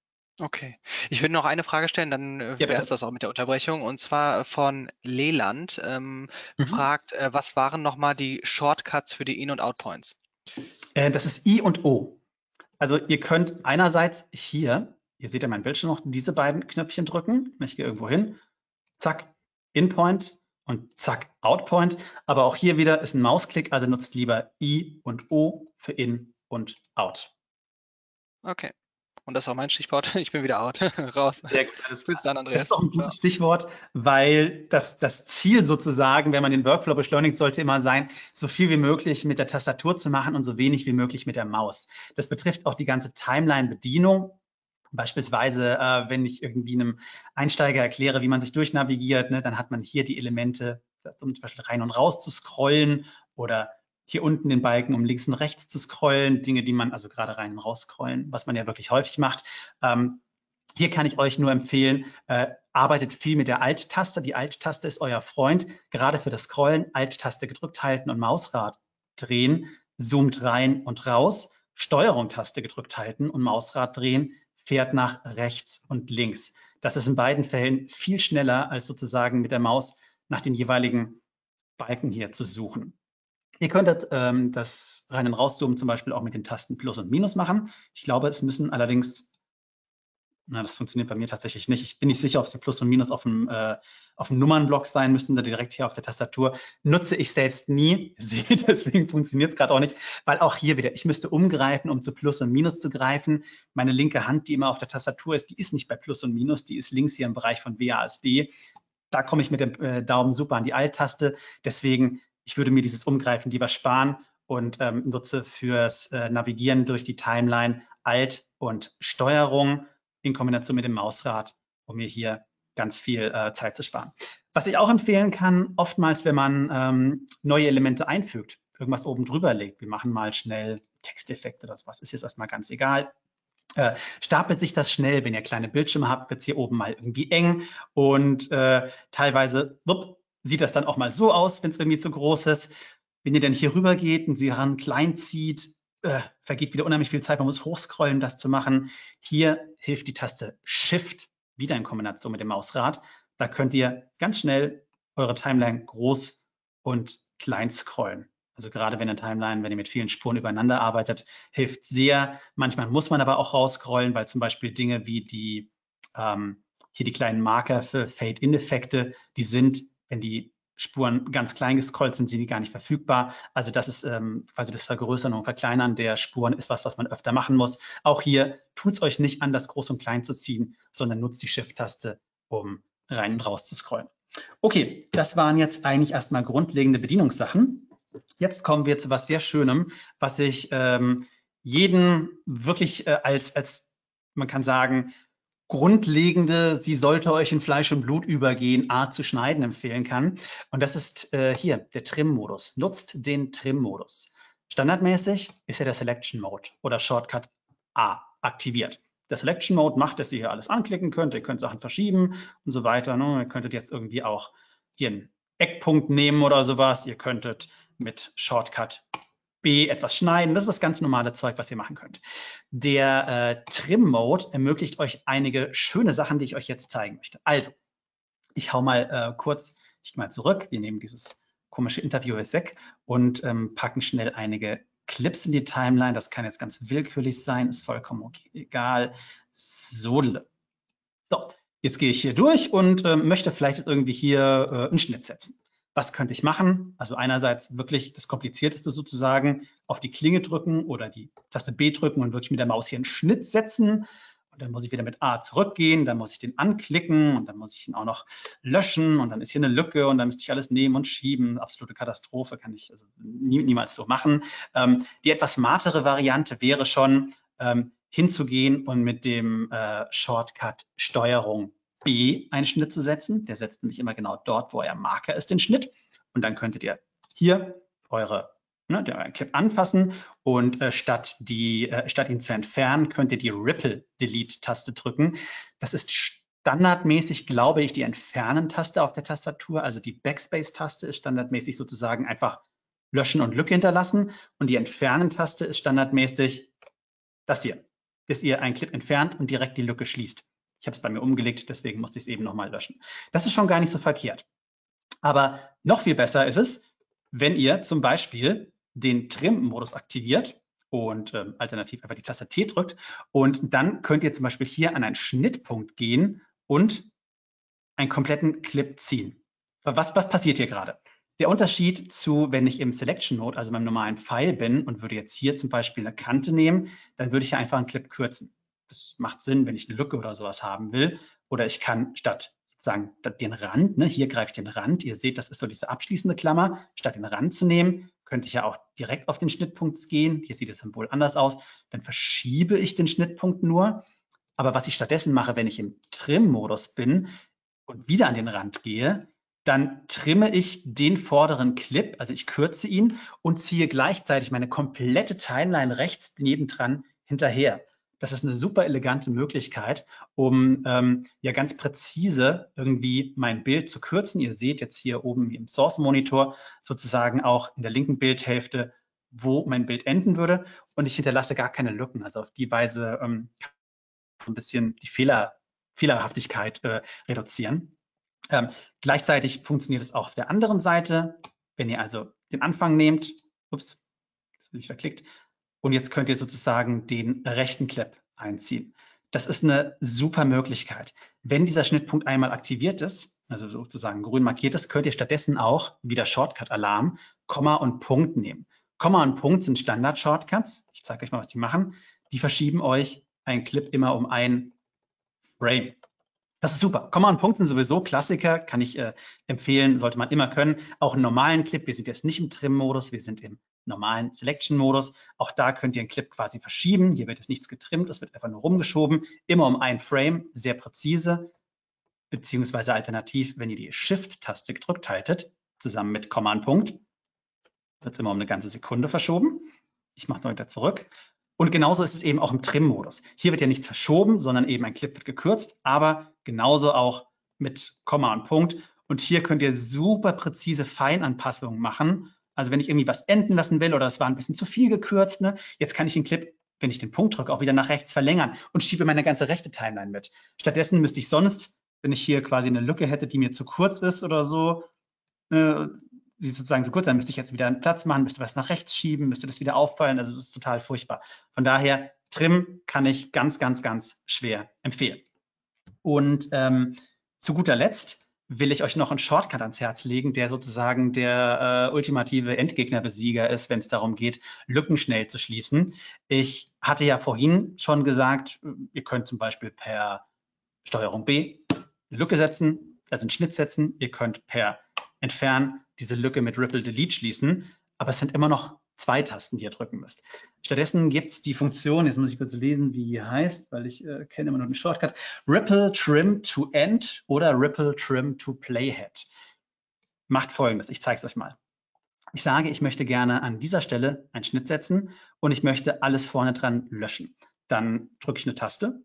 Okay. Ich würde noch eine Frage stellen, dann Ja, wäre es bitte. das auch mit der Unterbrechung. Und zwar von Leland, Mhm. fragt, was waren nochmal die Shortcuts für die In- und Out-Points? Das ist I und O. Also ihr könnt einerseits hier, ihr seht ja meinen Bildschirm noch, diese beiden Knöpfchen drücken. Ich gehe irgendwo hin, zack, In-Point und zack, Out-Point. Aber auch hier wieder ist ein Mausklick, also nutzt lieber I und O für In und Out. Okay. Und das ist auch mein Stichwort. Ich bin wieder out. Raus. Sehr gut, alles Bis klar. dann, Das ist Andreas. doch ein Ciao. gutes Stichwort, weil das Ziel sozusagen, wenn man den Workflow beschleunigt, sollte immer sein, so viel wie möglich mit der Tastatur zu machen und so wenig wie möglich mit der Maus. Das betrifft auch die ganze Timeline-Bedienung. Beispielsweise, wenn ich irgendwie einem Einsteiger erkläre, wie man sich durchnavigiert, ne, dann hat man hier die Elemente, um zum Beispiel rein und raus zu scrollen oder hier unten den Balken, um links und rechts zu scrollen, Dinge, die man also gerade rein und raus scrollen, was man ja wirklich häufig macht. Hier kann ich euch nur empfehlen, arbeitet viel mit der Alt-Taste. Die Alt-Taste ist euer Freund, gerade für das Scrollen. Alt-Taste gedrückt halten und Mausrad drehen, zoomt rein und raus. Steuerung-Taste gedrückt halten und Mausrad drehen, fährt nach rechts und links. Das ist in beiden Fällen viel schneller, als sozusagen mit der Maus nach den jeweiligen Balken hier zu suchen. Ihr könntet das Rein- und Rauszoomen zum Beispiel auch mit den Tasten Plus und Minus machen. Ich glaube, es müssen allerdings, na, das funktioniert bei mir tatsächlich nicht. Ich bin nicht sicher, ob es die Plus und Minus auf dem Nummernblock sein müssten oder direkt hier auf der Tastatur. Nutze ich selbst nie. Deswegen funktioniert es gerade auch nicht, weil auch hier wieder, ich müsste umgreifen, um zu Plus und Minus zu greifen. Meine linke Hand, die immer auf der Tastatur ist, die ist nicht bei Plus und Minus, die ist links hier im Bereich von WASD. Da komme ich mit dem Daumen super an die Alt-Taste. Deswegen, ich würde mir dieses Umgreifen lieber sparen und nutze fürs Navigieren durch die Timeline Alt und Steuerung in Kombination mit dem Mausrad, um mir hier ganz viel Zeit zu sparen. Was ich auch empfehlen kann, oftmals, wenn man neue Elemente einfügt, irgendwas oben drüber legt, wir machen mal schnell Texteffekte oder sowas, ist jetzt erstmal ganz egal, stapelt sich das schnell. Wenn ihr kleine Bildschirme habt, wird es hier oben mal irgendwie eng und teilweise sieht das dann auch mal so aus, wenn es irgendwie zu groß ist. Wenn ihr dann hier rüber geht und sie ran klein zieht, vergeht wieder unheimlich viel Zeit. Man muss hochscrollen, das zu machen. Hier hilft die Taste Shift, wieder in Kombination mit dem Mausrad. Da könnt ihr ganz schnell eure Timeline groß und klein scrollen. Also gerade wenn eine Timeline, wenn ihr mit vielen Spuren übereinander arbeitet, hilft sehr. Manchmal muss man aber auch rausscrollen, weil zum Beispiel Dinge wie die hier die kleinen Marker für Fade-in-Effekte, die sind, wenn die Spuren ganz klein gescrollt sind, sind die gar nicht verfügbar. Also das ist quasi das Vergrößern und Verkleinern der Spuren ist was man öfter machen muss. Auch hier tut es euch nicht an, das groß und klein zu ziehen, sondern nutzt die Shift-Taste, um rein und raus zu scrollen. Okay, das waren jetzt eigentlich erstmal grundlegende Bedienungssachen. Jetzt kommen wir zu was sehr Schönem, was ich jeden wirklich als, man kann sagen, grundlegende, sie sollte euch in Fleisch und Blut übergehen, Art zu schneiden empfehlen kann. Und das ist hier der Trim-Modus. Nutzt den Trim-Modus. Standardmäßig ist ja der Selection Mode oder Shortcut A aktiviert. Der Selection Mode macht, dass ihr hier alles anklicken könnt. Ihr könnt Sachen verschieben und so weiter. Ne? Ihr könntet jetzt irgendwie auch hier einen Eckpunkt nehmen oder sowas. Ihr könntet mit Shortcut B etwas schneiden. Das ist das ganz normale Zeug, was ihr machen könnt. Der Trim-Mode ermöglicht euch einige schöne Sachen, die ich euch jetzt zeigen möchte. Also, ich hau mal kurz mal zurück. Wir nehmen dieses komische Interview weg und packen schnell einige Clips in die Timeline. Das kann jetzt ganz willkürlich sein, ist vollkommen okay, egal. So, jetzt gehe ich hier durch und möchte vielleicht irgendwie hier einen Schnitt setzen. Was könnte ich machen? Also einerseits wirklich das Komplizierteste sozusagen, auf die Klinge drücken oder die Taste B drücken und wirklich mit der Maus hier einen Schnitt setzen. Und dann muss ich wieder mit A zurückgehen, dann muss ich den anklicken und dann muss ich ihn auch noch löschen und dann ist hier eine Lücke und dann müsste ich alles nehmen und schieben. Absolute Katastrophe, kann ich also niemals so machen. Die etwas smartere Variante wäre schon, hinzugehen und mit dem Shortcut Steuerung B einen Schnitt zu setzen. Der setzt nämlich immer genau dort, wo euer Marker ist, den Schnitt. Und dann könntet ihr hier euren Clip anfassen und statt ihn zu entfernen, könnt ihr die Ripple-Delete-Taste drücken. Das ist standardmäßig, glaube ich, die Entfernen-Taste auf der Tastatur. Also die Backspace-Taste ist standardmäßig sozusagen einfach löschen und Lücke hinterlassen. Und die Entfernen-Taste ist standardmäßig das hier, dass ihr einen Clip entfernt und direkt die Lücke schließt. Ich habe es bei mir umgelegt, deswegen musste ich es eben nochmal löschen. Das ist schon gar nicht so verkehrt. Aber noch viel besser ist es, wenn ihr zum Beispiel den Trim-Modus aktiviert und alternativ einfach die Taste T drückt und dann könnt ihr zum Beispiel hier an einen Schnittpunkt gehen und einen kompletten Clip ziehen. Was passiert hier gerade? Der Unterschied zu, wenn ich im Selection Mode, also beim normalen Pfeil bin und würde jetzt hier zum Beispiel eine Kante nehmen, dann würde ich ja einfach einen Clip kürzen. Das macht Sinn, wenn ich eine Lücke oder sowas haben will. Oder ich kann statt sozusagen den Rand, ne, hier greife ich den Rand, ihr seht, das ist so diese abschließende Klammer, statt den Rand zu nehmen, könnte ich ja auch direkt auf den Schnittpunkt gehen. Hier sieht das Symbol anders aus. Dann verschiebe ich den Schnittpunkt nur. Aber was ich stattdessen mache, wenn ich im Trim-Modus bin und wieder an den Rand gehe, dann trimme ich den vorderen Clip, also ich kürze ihn und ziehe gleichzeitig meine komplette Timeline rechts nebendran hinterher. Das ist eine super elegante Möglichkeit, um ja ganz präzise irgendwie mein Bild zu kürzen. Ihr seht jetzt hier oben im Source-Monitor sozusagen auch in der linken Bildhälfte, wo mein Bild enden würde und ich hinterlasse gar keine Lücken. Also auf die Weise kann ich ein bisschen die Fehlerhaftigkeit reduzieren. Gleichzeitig funktioniert es auch auf der anderen Seite, wenn ihr also den Anfang nehmt, ups, das bin ich verklickt, und jetzt könnt ihr sozusagen den rechten Clip einziehen. Das ist eine super Möglichkeit. Wenn dieser Schnittpunkt einmal aktiviert ist, also sozusagen grün markiert ist, könnt ihr stattdessen auch wieder Shortcut-Alarm, Komma und Punkt nehmen. Komma und Punkt sind Standard-Shortcuts. Ich zeige euch mal, was die machen. Die verschieben euch einen Clip immer um ein Frame. Das ist super. Komma und Punkt sind sowieso Klassiker, kann ich empfehlen, sollte man immer können. Auch einen normalen Clip, wir sind jetzt nicht im Trim-Modus, wir sind im normalen Selection-Modus. Auch da könnt ihr einen Clip quasi verschieben. Hier wird jetzt nichts getrimmt, es wird einfach nur rumgeschoben. Immer um ein Frame, sehr präzise. Beziehungsweise alternativ, wenn ihr die Shift-Taste gedrückt haltet, zusammen mit Komma und Punkt, wird es immer um eine ganze Sekunde verschoben. Ich mache es wieder zurück. Und genauso ist es eben auch im Trim-Modus. Hier wird ja nichts verschoben, sondern eben ein Clip wird gekürzt, aber genauso auch mit Komma und Punkt. Und hier könnt ihr super präzise Feinanpassungen machen. Also wenn ich irgendwie was enden lassen will oder es war ein bisschen zu viel gekürzt, ne? Jetzt kann ich den Clip, wenn ich den Punkt drücke, auch wieder nach rechts verlängern und schiebe meine ganze rechte Timeline mit. Stattdessen müsste ich sonst, wenn ich hier quasi eine Lücke hätte, die mir zu kurz ist oder so, sie sozusagen zu kurz sein, müsste ich jetzt wieder einen Platz machen, müsste was nach rechts schieben, müsste das wieder auffallen. Also es ist total furchtbar. Von daher, Trim kann ich ganz, ganz, ganz schwer empfehlen. Und zu guter Letzt will ich euch noch einen Shortcut ans Herz legen, der sozusagen der ultimative Endgegnerbesieger ist, wenn es darum geht, Lücken schnell zu schließen. Ich hatte ja vorhin schon gesagt, ihr könnt zum Beispiel per Steuerung B eine Lücke setzen, also einen Schnitt setzen. Ihr könnt per Entfernen diese Lücke mit Ripple Delete schließen, aber es sind immer noch 2 Tasten, die ihr drücken müsst. Stattdessen gibt es die Funktion, jetzt muss ich kurz lesen, wie die heißt, weil ich kenne immer nur den Shortcut, Ripple Trim to End oder Ripple Trim to Playhead. Macht Folgendes, ich zeige es euch mal. Ich sage, ich möchte gerne an dieser Stelle einen Schnitt setzen und ich möchte alles vorne dran löschen. Dann drücke ich eine Taste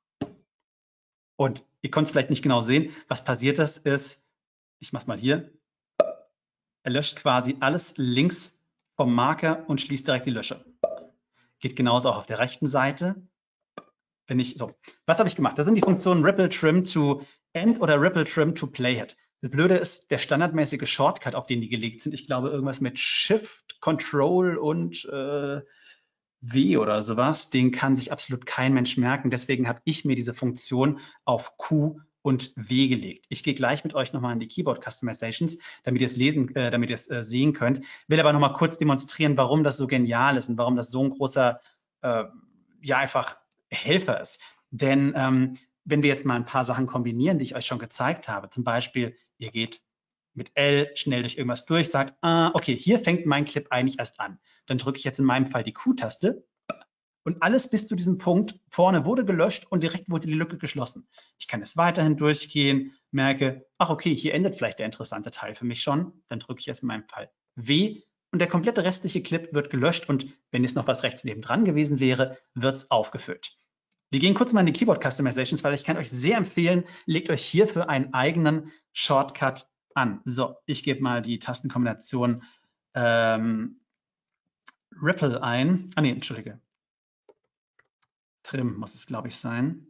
und ihr könnt es vielleicht nicht genau sehen. Was passiert ist, ich mache es mal hier, er löscht quasi alles links vom Marker und schließt direkt die Lösche. Geht genauso auch auf der rechten Seite. Wenn ich, so, was habe ich gemacht? Das sind die Funktionen Ripple Trim to End oder Ripple Trim to Playhead. Das Blöde ist, der standardmäßige Shortcut, auf den die gelegt sind, ich glaube irgendwas mit Shift, Control und W oder sowas, den kann sich absolut kein Mensch merken. Deswegen habe ich mir diese Funktion auf Q und W gelegt. Ich gehe gleich mit euch nochmal in die Keyboard Customizations, damit ihr es sehen könnt. Will aber nochmal kurz demonstrieren, warum das so genial ist und warum das so ein großer, ja, einfach Helfer ist. Denn wenn wir jetzt mal ein paar Sachen kombinieren, die ich euch schon gezeigt habe, zum Beispiel, ihr geht mit L schnell durch irgendwas durch, sagt, okay, hier fängt mein Clip eigentlich erst an. Dann drücke ich jetzt in meinem Fall die Q-Taste und alles bis zu diesem Punkt vorne wurde gelöscht und direkt wurde die Lücke geschlossen. Ich kann es weiterhin durchgehen, merke, ach okay, hier endet vielleicht der interessante Teil für mich schon. Dann drücke ich jetzt in meinem Fall W und der komplette restliche Clip wird gelöscht und wenn jetzt noch was rechts nebendran gewesen wäre, wird es aufgefüllt. Wir gehen kurz mal in die Keyboard Customizations, weil ich kann euch sehr empfehlen, legt euch hierfür einen eigenen Shortcut an. So, ich gebe mal die Tastenkombination Ripple ein. Nee, entschuldige. Trim muss es, glaube ich, sein.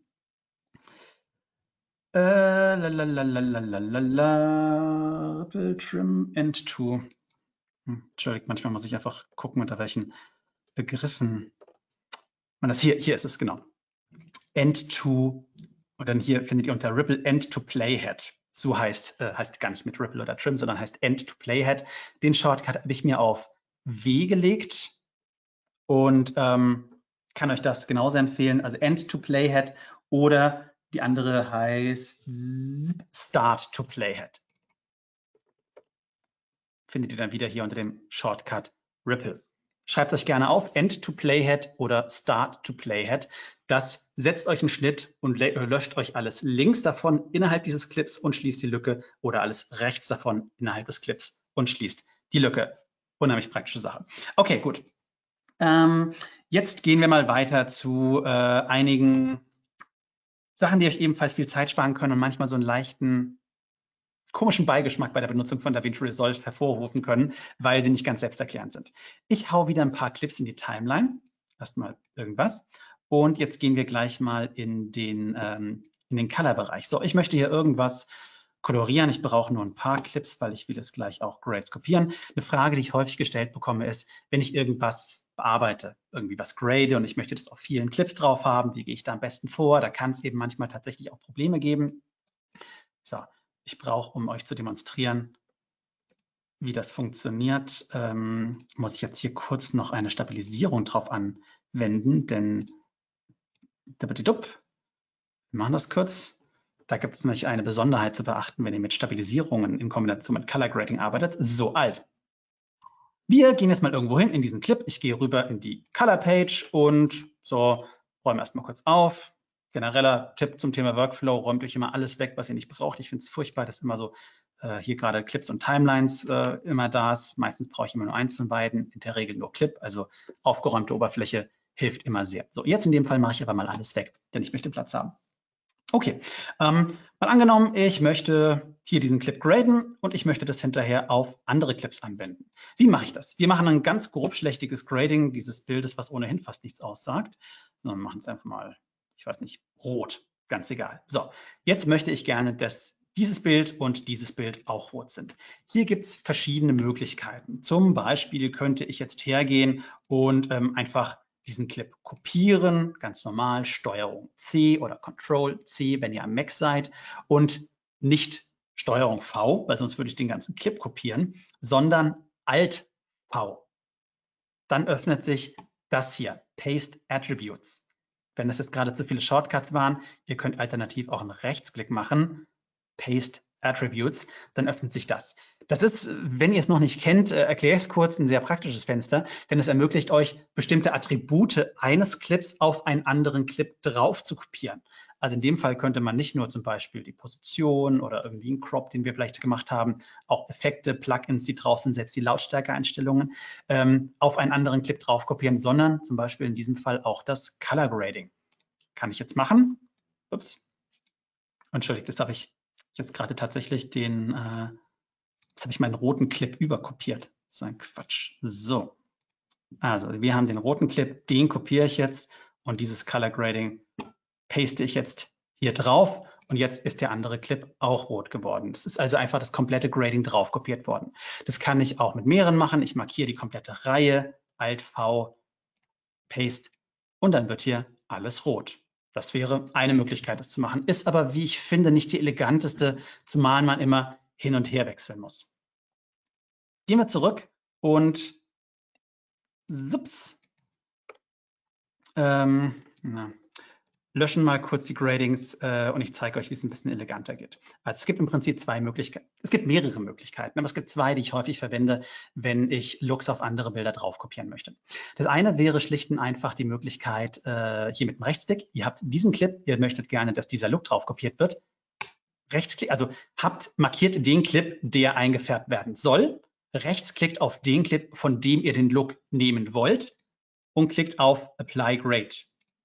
Ripple Trim End to. Entschuldigt, manchmal muss ich einfach gucken, unter welchen Begriffen man das hier ist es, genau. End to, und dann hier findet ihr unter Ripple End to Playhead. So heißt gar nicht mit Ripple oder Trim, sondern heißt End to Playhead. Den Shortcut habe ich mir auf W gelegt und kann euch das genauso empfehlen. Also End to Playhead oder die andere heißt Start to Playhead. Findet ihr dann wieder hier unter dem Shortcut Ripple. Schreibt euch gerne auf, End to Playhead oder Start to Playhead. Das setzt euch einen Schnitt und löscht euch alles links davon innerhalb dieses Clips und schließt die Lücke oder alles rechts davon innerhalb des Clips und schließt die Lücke. Unheimlich praktische Sache. Okay, gut. Jetzt gehen wir mal weiter zu einigen Sachen, die euch ebenfalls viel Zeit sparen können und manchmal so einen leichten komischen Beigeschmack bei der Benutzung von DaVinci Resolve hervorrufen können, weil sie nicht ganz selbsterklärend sind. Ich hau wieder ein paar Clips in die Timeline. Erstmal irgendwas. Und jetzt gehen wir gleich mal in den Color-Bereich. So, ich möchte hier irgendwas kolorieren. Ich brauche nur ein paar Clips, weil ich will das gleich auch Grades kopieren. Eine Frage, die ich häufig gestellt bekomme, ist, wenn ich irgendwas bearbeite, irgendwie was grade und ich möchte das auf vielen Clips drauf haben, wie gehe ich da am besten vor? Da kann es eben manchmal tatsächlich auch Probleme geben. So, ich brauche, um euch zu demonstrieren, wie das funktioniert, muss ich jetzt hier kurz noch eine Stabilisierung drauf anwenden, denn wir machen das kurz. Da gibt es nämlich eine Besonderheit zu beachten, wenn ihr mit Stabilisierungen in Kombination mit Color Grading arbeitet. So, also, wir gehen jetzt mal irgendwo hin in diesen Clip. Ich gehe rüber in die Color Page und so, räume erstmal kurz auf. Genereller Tipp zum Thema Workflow, räumt euch immer alles weg, was ihr nicht braucht. Ich finde es furchtbar, dass immer so hier gerade Clips und Timelines immer da ist. Meistens brauche ich immer nur eins von beiden, in der Regel nur Clip. Also aufgeräumte Oberfläche hilft immer sehr. So, jetzt in dem Fall mache ich aber mal alles weg, denn ich möchte Platz haben. Okay, mal angenommen, ich möchte hier diesen Clip graden und ich möchte das hinterher auf andere Clips anwenden. Wie mache ich das? Wir machen ein ganz grobschlächtiges Grading dieses Bildes, was ohnehin fast nichts aussagt. Wir machen es einfach mal, ich weiß nicht, rot, ganz egal. So, jetzt möchte ich gerne, dass dieses Bild und dieses Bild auch rot sind. Hier gibt es verschiedene Möglichkeiten. Zum Beispiel könnte ich jetzt hergehen und einfach diesen Clip kopieren, ganz normal, Steuerung C oder Control C, wenn ihr am Mac seid, und nicht Steuerung V, weil sonst würde ich den ganzen Clip kopieren, sondern Alt V. Dann öffnet sich das hier, Paste Attributes. Wenn das jetzt gerade zu viele Shortcuts waren, ihr könnt alternativ auch einen Rechtsklick machen, Paste Attributes, dann öffnet sich das. Das ist, wenn ihr es noch nicht kennt, erkläre ich es kurz, ein sehr praktisches Fenster, denn es ermöglicht euch, bestimmte Attribute eines Clips auf einen anderen Clip drauf zu kopieren. Also in dem Fall könnte man nicht nur zum Beispiel die Position oder irgendwie einen Crop, den wir vielleicht gemacht haben, auch Effekte, Plugins, die drauf sind, selbst die Lautstärkeeinstellungen, auf einen anderen Clip drauf kopieren, sondern zum Beispiel in diesem Fall auch das Color Grading. Kann ich jetzt machen. Ups. Entschuldigt, das habe ich jetzt gerade tatsächlich jetzt habe ich meinen roten Clip überkopiert. Das ist ein Quatsch. So, also wir haben den roten Clip, den kopiere ich jetzt und dieses Color Grading paste ich jetzt hier drauf und jetzt ist der andere Clip auch rot geworden. Das ist also einfach das komplette Grading drauf kopiert worden. Das kann ich auch mit mehreren machen. Ich markiere die komplette Reihe, Alt V, Paste und dann wird hier alles rot. Das wäre eine Möglichkeit, das zu machen, ist aber, wie ich finde, nicht die eleganteste, zumal man immer hin und her wechseln muss. Gehen wir zurück und löschen mal kurz die Gradings und ich zeige euch, wie es ein bisschen eleganter geht. Also es gibt im Prinzip zwei Möglichkeiten. Es gibt mehrere Möglichkeiten, aber es gibt zwei, die ich häufig verwende, wenn ich Looks auf andere Bilder drauf kopieren möchte. Das eine wäre schlicht und einfach die Möglichkeit, hier mit dem Rechtsklick, ihr habt diesen Clip, ihr möchtet gerne, dass dieser Look drauf kopiert wird. Rechtsklick, also markiert den Clip, der eingefärbt werden soll. Rechtsklickt auf den Clip, von dem ihr den Look nehmen wollt und klickt auf Apply Grade.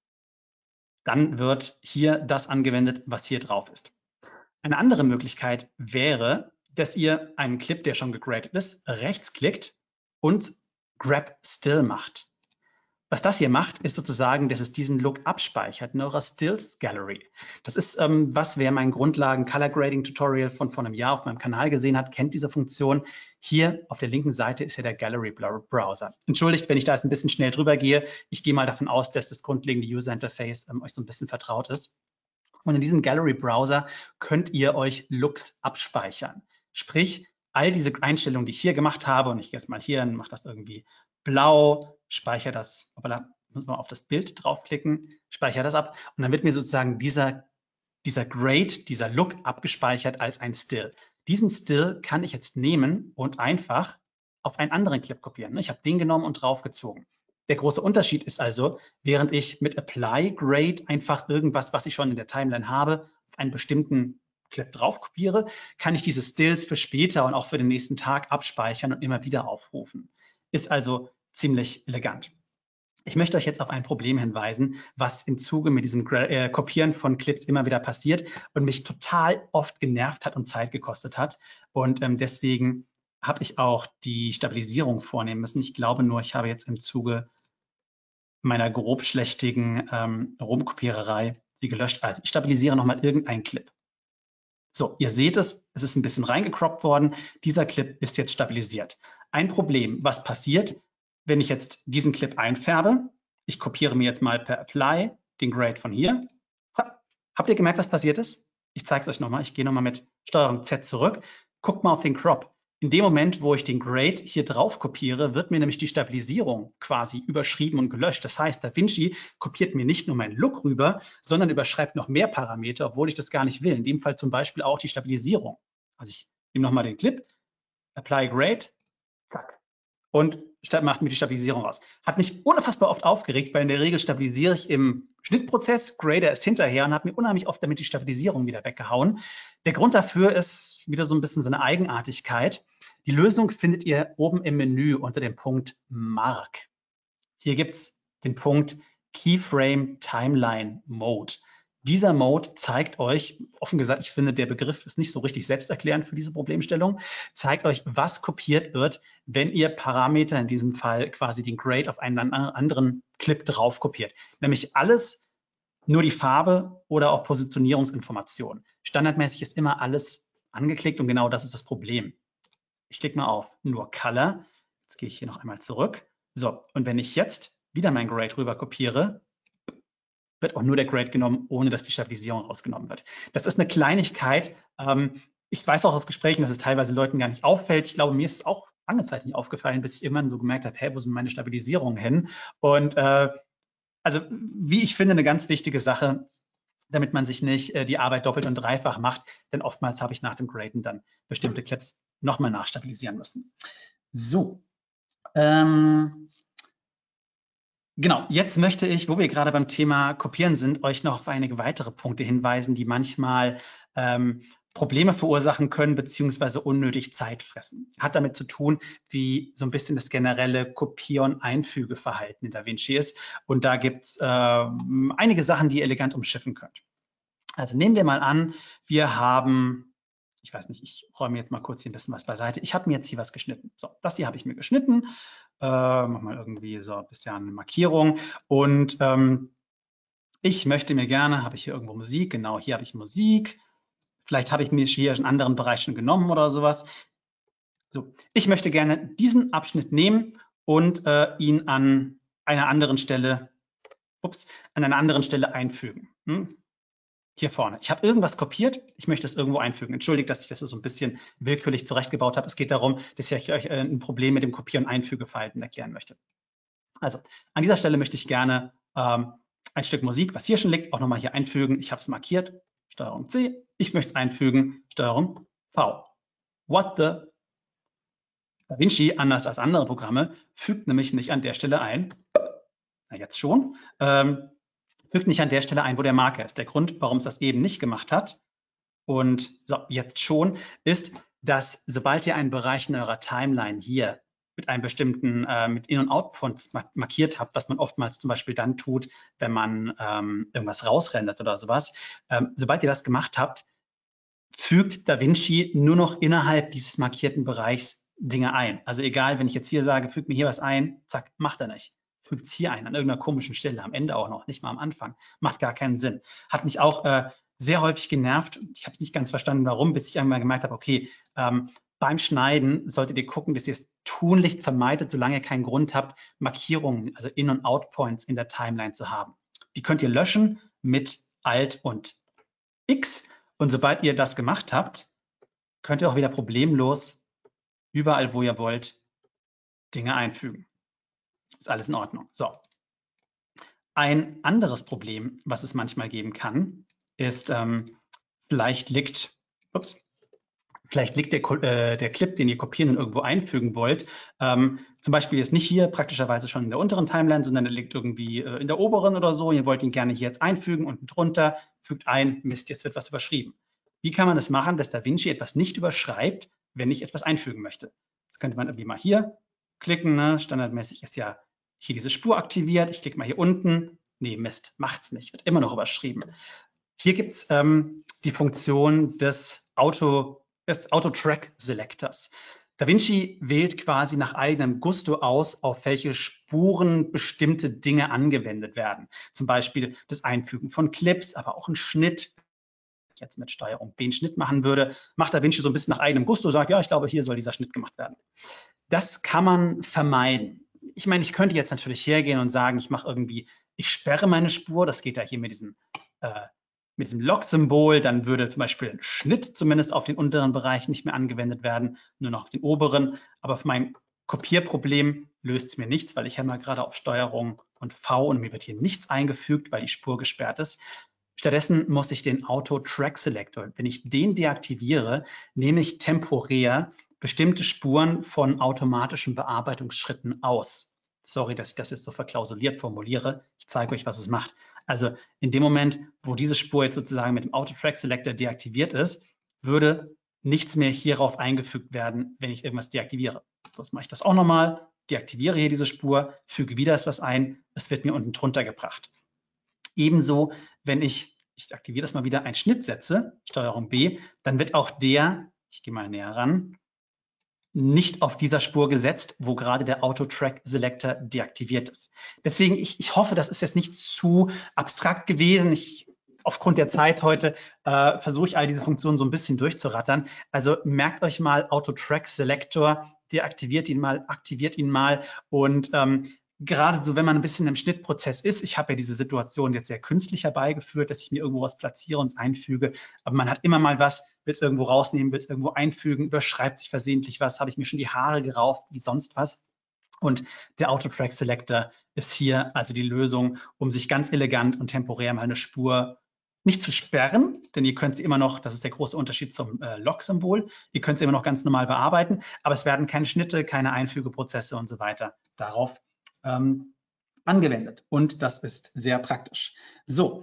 Dann wird hier das angewendet, was hier drauf ist. Eine andere Möglichkeit wäre, dass ihr einen Clip, der schon gegradet ist, rechtsklickt und Grab Still macht. Was das hier macht, ist sozusagen, dass es diesen Look abspeichert in eurer Stills Gallery. Das ist wer mein Grundlagen Color Grading Tutorial von vor einem Jahr auf meinem Kanal gesehen hat, kennt diese Funktion. Hier auf der linken Seite ist ja der Gallery Browser. Entschuldigt, wenn ich da jetzt ein bisschen schnell drüber gehe. Ich gehe mal davon aus, dass das grundlegende User Interface euch so ein bisschen vertraut ist. Und in diesem Gallery Browser könnt ihr euch Looks abspeichern. Sprich, all diese Einstellungen, die ich hier gemacht habe, und ich gehe jetzt mal hier und mache das irgendwie blau, speichere das, muss man auf das Bild draufklicken, speichere das ab und dann wird mir sozusagen dieser Grade, dieser Look abgespeichert als ein Still. Diesen Still kann ich jetzt nehmen und einfach auf einen anderen Clip kopieren. Ich habe den genommen und draufgezogen. Der große Unterschied ist also, während ich mit Apply Grade einfach irgendwas, was ich schon in der Timeline habe, auf einen bestimmten Clip drauf kopiere, kann ich diese Stills für später und auch für den nächsten Tag abspeichern und immer wieder aufrufen. Ist also ziemlich elegant. Ich möchte euch jetzt auf ein Problem hinweisen, was im Zuge mit diesem Kopieren von Clips immer wieder passiert und mich total oft genervt hat und Zeit gekostet hat. Und deswegen habe ich auch die Stabilisierung vornehmen müssen. Ich glaube nur, ich habe jetzt im Zuge meiner grobschlächtigen Rumkopiererei sie gelöscht. Also ich stabilisiere nochmal irgendeinen Clip. So, ihr seht es ist ein bisschen reingecroppt worden. Dieser Clip ist jetzt stabilisiert. Ein Problem, was passiert, wenn ich jetzt diesen Clip einfärbe, ich kopiere mir jetzt mal per Apply den Grade von hier. Habt ihr gemerkt, was passiert ist? Ich zeige es euch nochmal. Ich gehe nochmal mit STRG Z zurück. Guckt mal auf den Crop. In dem Moment, wo ich den Grade hier drauf kopiere, wird mir nämlich die Stabilisierung quasi überschrieben und gelöscht. Das heißt, DaVinci kopiert mir nicht nur meinen Look rüber, sondern überschreibt noch mehr Parameter, obwohl ich das gar nicht will. In dem Fall zum Beispiel auch die Stabilisierung. Also ich nehme nochmal den Clip, Apply Grade, zack. Und macht mir die Stabilisierung raus. Hat mich unfassbar oft aufgeregt, weil in der Regel stabilisiere ich im Schnittprozess, grade erst hinterher und habe mir unheimlich oft damit die Stabilisierung wieder weggehauen. Der Grund dafür ist wieder so ein bisschen so eine Eigenartigkeit. Die Lösung findet ihr oben im Menü unter dem Punkt Mark. Hier gibt es den Punkt Keyframe Timeline Mode. Dieser Mode zeigt euch, offen gesagt, ich finde, der Begriff ist nicht so richtig selbsterklärend für diese Problemstellung, zeigt euch, was kopiert wird, wenn ihr Parameter, in diesem Fall quasi den Grade auf einen anderen Clip drauf kopiert. Nämlich alles, nur die Farbe oder auch Positionierungsinformationen. Standardmäßig ist immer alles angeklickt und genau das ist das Problem. Ich klicke mal auf nur Color. Jetzt gehe ich hier noch einmal zurück. So, und wenn ich jetzt wieder mein Grade rüber kopiere, wird auch nur der Grade genommen, ohne dass die Stabilisierung rausgenommen wird. Das ist eine Kleinigkeit. Ich weiß auch aus Gesprächen, dass es teilweise Leuten gar nicht auffällt. Ich glaube, mir ist es auch lange Zeit nicht aufgefallen, bis ich irgendwann so gemerkt habe, hey, wo sind meine Stabilisierungen hin? Und also, wie ich finde, eine ganz wichtige Sache, damit man sich nicht die Arbeit doppelt und dreifach macht, denn oftmals habe ich nach dem Graden dann bestimmte Clips nochmal nachstabilisieren müssen. So, genau, jetzt möchte ich, wo wir gerade beim Thema Kopieren sind, euch noch auf einige weitere Punkte hinweisen, die manchmal Probleme verursachen können beziehungsweise unnötig Zeit fressen. Hat damit zu tun, wie so ein bisschen das generelle Kopier- und Einfügeverhalten in DaVinci ist. Und da gibt es einige Sachen, die ihr elegant umschiffen könnt. Also nehmen wir mal an, wir haben, ich weiß nicht, ich räume jetzt mal kurz hier ein bisschen was beiseite. Ich habe mir jetzt hier was geschnitten. So, das hier habe ich mir geschnitten. Mach mal irgendwie so ein bisschen eine Markierung. Und ich möchte mir gerne, habe ich hier irgendwo Musik? Genau, hier habe ich Musik. Vielleicht habe ich mir hier einen anderen Bereich schon genommen oder sowas. So, ich möchte gerne diesen Abschnitt nehmen und ihn an einer anderen Stelle, einfügen. Hier vorne. Ich habe irgendwas kopiert, ich möchte es irgendwo einfügen. Entschuldigt, dass ich das so ein bisschen willkürlich zurechtgebaut habe. Es geht darum, dass ich euch ein Problem mit dem Kopier- und Einfügeverhalten erklären möchte. Also, an dieser Stelle möchte ich gerne ein Stück Musik, was hier schon liegt, auch nochmal hier einfügen. Ich habe es markiert, Steuerung C. Ich möchte es einfügen, Steuerung V. What the? DaVinci, anders als andere Programme, fügt nämlich nicht an der Stelle ein, na jetzt schon, fügt nicht an der Stelle ein, wo der Marker ist. Der Grund, warum es das eben nicht gemacht hat, und so, jetzt schon, ist, dass sobald ihr einen Bereich in eurer Timeline hier mit einem bestimmten, mit In- und Out-Points markiert habt, was man oftmals zum Beispiel dann tut, wenn man irgendwas rausrendert oder sowas, sobald ihr das gemacht habt, fügt DaVinci nur noch innerhalb dieses markierten Bereichs Dinge ein. Also egal, wenn ich jetzt hier sage, fügt mir hier was ein, zack, macht er nicht. Fügt es hier ein, an irgendeiner komischen Stelle, am Ende auch noch, nicht mal am Anfang. Macht gar keinen Sinn. Hat mich auch sehr häufig genervt. Ich habe es nicht ganz verstanden, warum, bis ich einmal gemerkt habe, okay, beim Schneiden solltet ihr gucken, dass ihr es tunlichst vermeidet, solange ihr keinen Grund habt, Markierungen, also In- und Out-Points in der Timeline zu haben. Die könnt ihr löschen mit Alt und X. Und sobald ihr das gemacht habt, könnt ihr auch wieder problemlos überall, wo ihr wollt, Dinge einfügen. Ist alles in Ordnung. So. Ein anderes Problem, was es manchmal geben kann, ist, vielleicht liegt der Clip, den ihr kopieren und irgendwo einfügen wollt, zum Beispiel jetzt nicht hier praktischerweise schon in der unteren Timeline, sondern er liegt irgendwie in der oberen oder so. Ihr wollt ihn gerne hier jetzt einfügen, unten drunter, fügt ein, Mist, jetzt wird was überschrieben. Wie kann man es machen, dass DaVinci etwas nicht überschreibt, wenn ich etwas einfügen möchte? Das könnte man irgendwie mal hier klicken. Ne? Standardmäßig ist ja hier diese Spur aktiviert. Ich klicke mal hier unten. Nee, Mist, macht's nicht. Wird immer noch überschrieben. Hier gibt es die Funktion des Auto-Track-Selectors. DaVinci wählt quasi nach eigenem Gusto aus, auf welche Spuren bestimmte Dinge angewendet werden. Zum Beispiel das Einfügen von Clips, aber auch ein Schnitt. Wenn ich jetzt mit Steuerung B einen Schnitt machen würde, macht DaVinci so ein bisschen nach eigenem Gusto, sagt, ja, ich glaube, hier soll dieser Schnitt gemacht werden. Das kann man vermeiden. Ich meine, ich könnte jetzt natürlich hergehen und sagen, ich sperre meine Spur. Das geht ja hier mit mit diesem Lock-Symbol, dann würde zum Beispiel ein Schnitt zumindest auf den unteren Bereich nicht mehr angewendet werden, nur noch auf den oberen. Aber für mein Kopierproblem löst es mir nichts, weil ich hämmer gerade auf Steuerung und V und mir wird hier nichts eingefügt, weil die Spur gesperrt ist. Stattdessen muss ich den Auto-Track-Selector, wenn ich den deaktiviere, nehme ich temporär bestimmte Spuren von automatischen Bearbeitungsschritten aus. Sorry, dass ich das jetzt so verklausuliert formuliere. Ich zeige euch, was es macht. Also in dem Moment, wo diese Spur jetzt sozusagen mit dem Auto-Track-Selector deaktiviert ist, würde nichts mehr hierauf eingefügt werden, wenn ich irgendwas deaktiviere. Sonst mache ich das auch nochmal, deaktiviere hier diese Spur, füge wieder etwas ein, es wird mir unten drunter gebracht. Ebenso, wenn ich aktiviere das mal wieder, einen Schnitt setze, Steuerung B, dann wird auch der, ich gehe mal näher ran, nicht auf dieser Spur gesetzt, wo gerade der Auto-Track-Selector deaktiviert ist. Deswegen, ich hoffe, das ist jetzt nicht zu abstrakt gewesen. Aufgrund der Zeit heute versuche ich all diese Funktionen so ein bisschen durchzurattern. Also merkt euch mal Auto-Track-Selector, deaktiviert ihn mal, aktiviert ihn mal und gerade so, wenn man ein bisschen im Schnittprozess ist, ich habe ja diese Situation jetzt sehr künstlich herbeigeführt, dass ich mir irgendwo was platziere und es einfüge, aber man hat immer mal was, will es irgendwo rausnehmen, will es irgendwo einfügen, überschreibt sich versehentlich was, habe ich mir schon die Haare gerauft, wie sonst was. Und der Auto-Track-Selector ist hier also die Lösung, um sich ganz elegant und temporär mal eine Spur nicht zu sperren, denn ihr könnt sie immer noch, das ist der große Unterschied zum Lock-Symbol, ihr könnt sie immer noch ganz normal bearbeiten, aber es werden keine Schnitte, keine Einfügeprozesse und so weiter darauf angewendet. Und das ist sehr praktisch. So,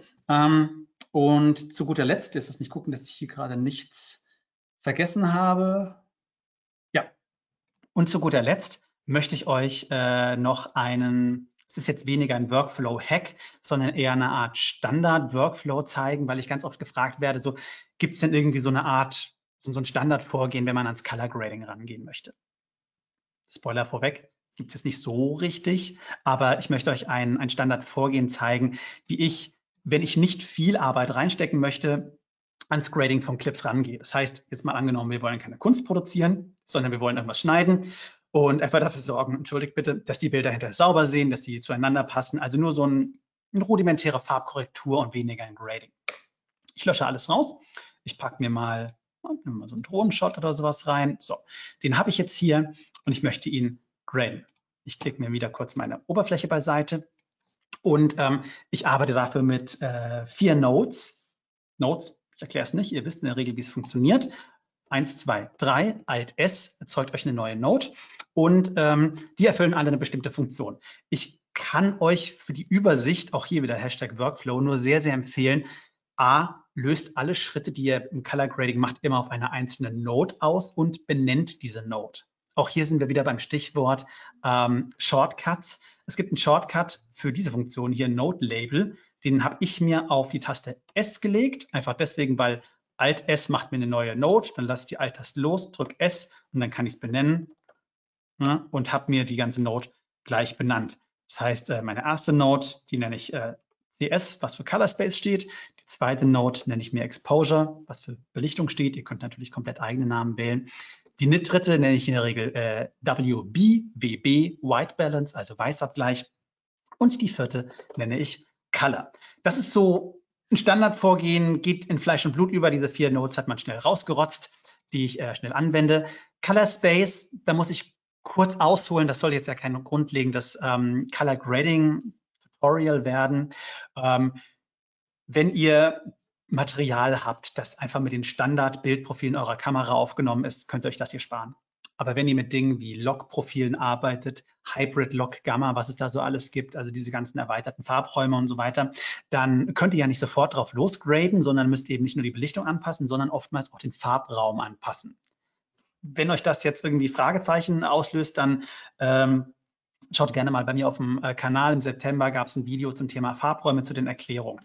und zu guter Letzt, jetzt lass mich gucken, dass ich hier gerade nichts vergessen habe. Ja, und zu guter Letzt möchte ich euch noch es ist jetzt weniger ein Workflow-Hack, sondern eher eine Art Standard-Workflow zeigen, weil ich ganz oft gefragt werde, so gibt es denn irgendwie so eine Art, so ein Standardvorgehen, wenn man ans Color Grading rangehen möchte? Spoiler vorweg, gibt es jetzt nicht so richtig, aber ich möchte euch ein Standardvorgehen zeigen, wie ich, wenn ich nicht viel Arbeit reinstecken möchte, ans Grading von Clips rangehe. Das heißt, jetzt mal angenommen, wir wollen keine Kunst produzieren, sondern wir wollen irgendwas schneiden und einfach dafür sorgen, entschuldigt bitte, dass die Bilder hinterher sauber sehen, dass sie zueinander passen. Also nur so eine rudimentäre Farbkorrektur und weniger ein Grading. Ich lösche alles raus. Ich packe mir mal so einen Drohnenshot oder sowas rein. So, den habe ich jetzt hier und ich möchte ihn graden. Ich klicke mir wieder kurz meine Oberfläche beiseite und ich arbeite dafür mit 4 Nodes. Ich erkläre es nicht, ihr wisst in der Regel, wie es funktioniert. 1, 2, 3, Alt-S erzeugt euch eine neue Node und die erfüllen alle eine bestimmte Funktion. Ich kann euch für die Übersicht, auch hier wieder Hashtag Workflow, nur sehr, sehr empfehlen, A, löst alle Schritte, die ihr im Color Grading macht, immer auf einer einzelnen Node aus und benennt diese Node. Auch hier sind wir wieder beim Stichwort Shortcuts. Es gibt einen Shortcut für diese Funktion hier, Node Label. Den habe ich mir auf die Taste S gelegt, einfach deswegen, weil Alt-S macht mir eine neue Node, dann lasse ich die Alt-Taste los, drücke S und dann kann ich es benennen, ja, und habe mir die ganze Node gleich benannt. Das heißt, meine erste Node, die nenne ich CS, was für Color Space steht. Die zweite Node nenne ich mir Exposure, was für Belichtung steht. Ihr könnt natürlich komplett eigene Namen wählen. Die dritte nenne ich in der Regel WB, White Balance, also Weißabgleich. Und die vierte nenne ich Color. Das ist so ein Standardvorgehen, geht in Fleisch und Blut über. Diese 4 Nodes hat man schnell rausgerotzt, die ich schnell anwende. Color Space, da muss ich kurz ausholen. Das soll jetzt ja kein grundlegendes Color Grading Tutorial werden. Wenn ihr Material habt, das einfach mit den Standard-Bildprofilen eurer Kamera aufgenommen ist, könnt ihr euch das hier sparen. Aber wenn ihr mit Dingen wie Log-Profilen arbeitet, Hybrid, Log, Gamma, was es da so alles gibt, also diese ganzen erweiterten Farbräume und so weiter, dann könnt ihr ja nicht sofort drauf losgraden, sondern müsst eben nicht nur die Belichtung anpassen, sondern oftmals auch den Farbraum anpassen. Wenn euch das jetzt irgendwie Fragezeichen auslöst, dann schaut gerne mal bei mir auf dem Kanal. Im September gab es ein Video zum Thema Farbräume zu den Erklärungen.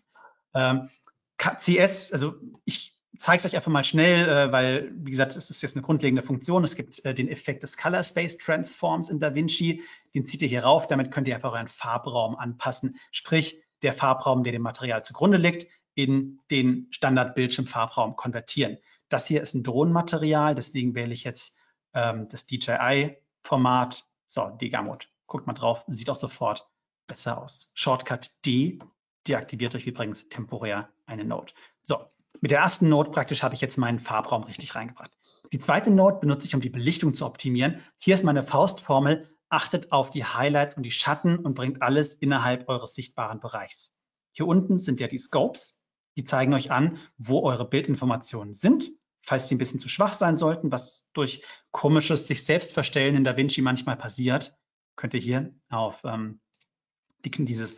CS, also ich zeige es euch einfach mal schnell, weil, wie gesagt, es ist jetzt eine grundlegende Funktion. Es gibt den Effekt des Color Space Transforms in DaVinci. Den zieht ihr hier rauf. Damit könnt ihr einfach euren Farbraum anpassen. Sprich, der Farbraum, der dem Material zugrunde liegt, in den Standard-Bildschirm-Farbraum konvertieren. Das hier ist ein Drohnenmaterial, deswegen wähle ich jetzt das DJI-Format. So, D-Gamut. Guckt mal drauf, sieht auch sofort besser aus. Shortcut D deaktiviert euch übrigens temporär eine Node. So, mit der ersten Node praktisch habe ich jetzt meinen Farbraum richtig reingebracht. Die zweite Node benutze ich, um die Belichtung zu optimieren. Hier ist meine Faustformel. Achtet auf die Highlights und die Schatten und bringt alles innerhalb eures sichtbaren Bereichs. Hier unten sind ja die Scopes. Die zeigen euch an, wo eure Bildinformationen sind. Falls die ein bisschen zu schwach sein sollten, was durch komisches sich selbst verstellen in DaVinci manchmal passiert, könnt ihr hier auf dieses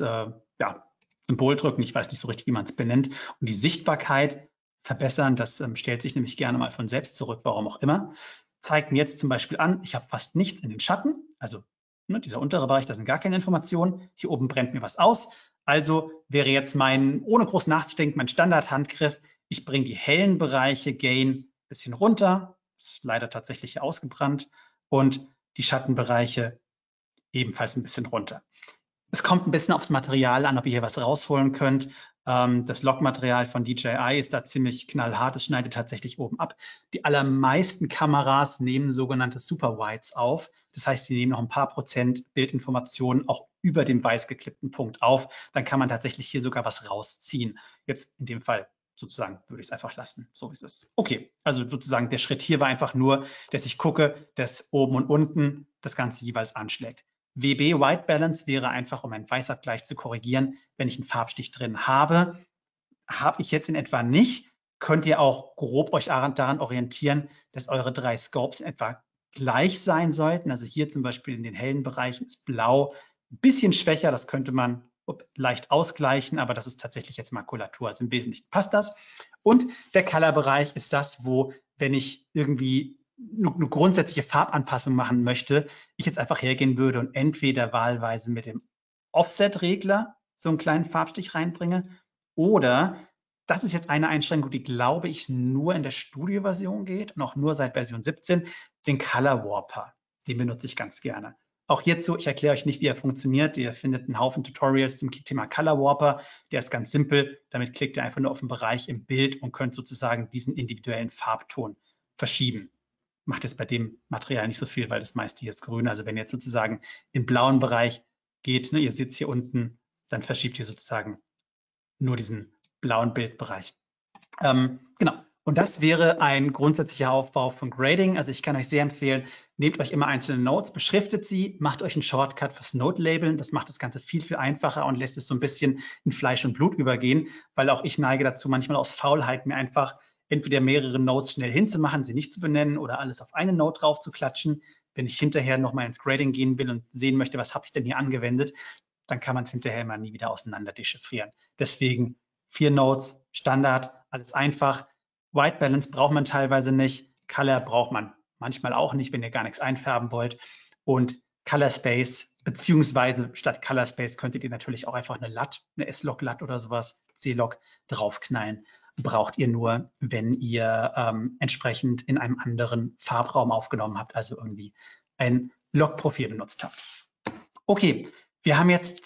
Symbol drücken. Ich weiß nicht so richtig, wie man es benennt. Und die Sichtbarkeit verbessern. Das stellt sich nämlich gerne mal von selbst zurück, warum auch immer. Zeigt mir jetzt zum Beispiel an, ich habe fast nichts in den Schatten. Also dieser untere Bereich, da sind gar keine Informationen. Hier oben brennt mir was aus. Also wäre jetzt ohne groß nachzudenken, mein Standardhandgriff, ich bringe die hellen Bereiche Gain ein bisschen runter. Das ist leider tatsächlich hier ausgebrannt. Und die Schattenbereiche ebenfalls ein bisschen runter. Es kommt ein bisschen aufs Material an, ob ihr hier was rausholen könnt. Das Logmaterial von DJI ist da ziemlich knallhart. Es schneidet tatsächlich oben ab. Die allermeisten Kameras nehmen sogenannte Super Wides auf. Das heißt, die nehmen noch ein paar Prozent Bildinformationen auch über dem weiß geklippten Punkt auf. Dann kann man tatsächlich hier sogar was rausziehen. Jetzt in dem Fall sozusagen würde ich es einfach lassen, so wie es ist. Okay, also sozusagen der Schritt hier war einfach nur, dass ich gucke, dass oben und unten das Ganze jeweils anschlägt. WB White Balance wäre einfach, um einen Weißabgleich zu korrigieren, wenn ich einen Farbstich drin habe. Habe ich jetzt in etwa nicht, könnt ihr auch grob euch daran orientieren, dass eure 3 Scopes in etwa gleich sein sollten. Also hier zum Beispiel in den hellen Bereichen ist Blau ein bisschen schwächer. Das könnte man leicht ausgleichen, aber das ist tatsächlich jetzt Makulatur. Also im Wesentlichen passt das. Und der Color-Bereich ist das, wo, wenn ich irgendwie eine grundsätzliche Farbanpassung machen möchte, ich jetzt einfach hergehen würde und entweder wahlweise mit dem Offset-Regler so einen kleinen Farbstich reinbringe oder, das ist jetzt eine Einschränkung, die, glaube ich, nur in der Studio-Version geht und auch nur seit Version 17, den Color Warper. Den benutze ich ganz gerne. Auch hierzu, ich erkläre euch nicht, wie er funktioniert. Ihr findet einen Haufen Tutorials zum Thema Color Warper. Der ist ganz simpel. Damit klickt ihr einfach nur auf den Bereich im Bild und könnt sozusagen diesen individuellen Farbton verschieben. Macht jetzt bei dem Material nicht so viel, weil das meiste hier ist grün. Also wenn ihr jetzt sozusagen im blauen Bereich geht, ihr seht es hier unten, dann verschiebt ihr sozusagen nur diesen blauen Bildbereich. Genau. Und das wäre ein grundsätzlicher Aufbau von Grading. Also ich kann euch sehr empfehlen, nehmt euch immer einzelne Nodes, beschriftet sie, macht euch einen Shortcut fürs Node-Labeln. Das macht das Ganze viel, viel einfacher und lässt es so ein bisschen in Fleisch und Blut übergehen, weil auch ich neige dazu, manchmal aus Faulheit mir einfach entweder mehrere Nodes schnell hinzumachen, sie nicht zu benennen oder alles auf eine Node drauf zu klatschen. Wenn ich hinterher nochmal ins Grading gehen will und sehen möchte, was habe ich denn hier angewendet, dann kann man es hinterher immer nie wieder auseinander dechiffrieren. Deswegen 4 Nodes, Standard, alles einfach. White Balance braucht man teilweise nicht. Color braucht man manchmal auch nicht, wenn ihr gar nichts einfärben wollt. Und Color Space, beziehungsweise statt Color Space könntet ihr natürlich auch einfach eine LUT, eine S-Log-LUT oder sowas, C-Log draufknallen. Braucht ihr nur, wenn ihr entsprechend in einem anderen Farbraum aufgenommen habt, also irgendwie ein Log-Profil benutzt habt. Okay, wir haben jetzt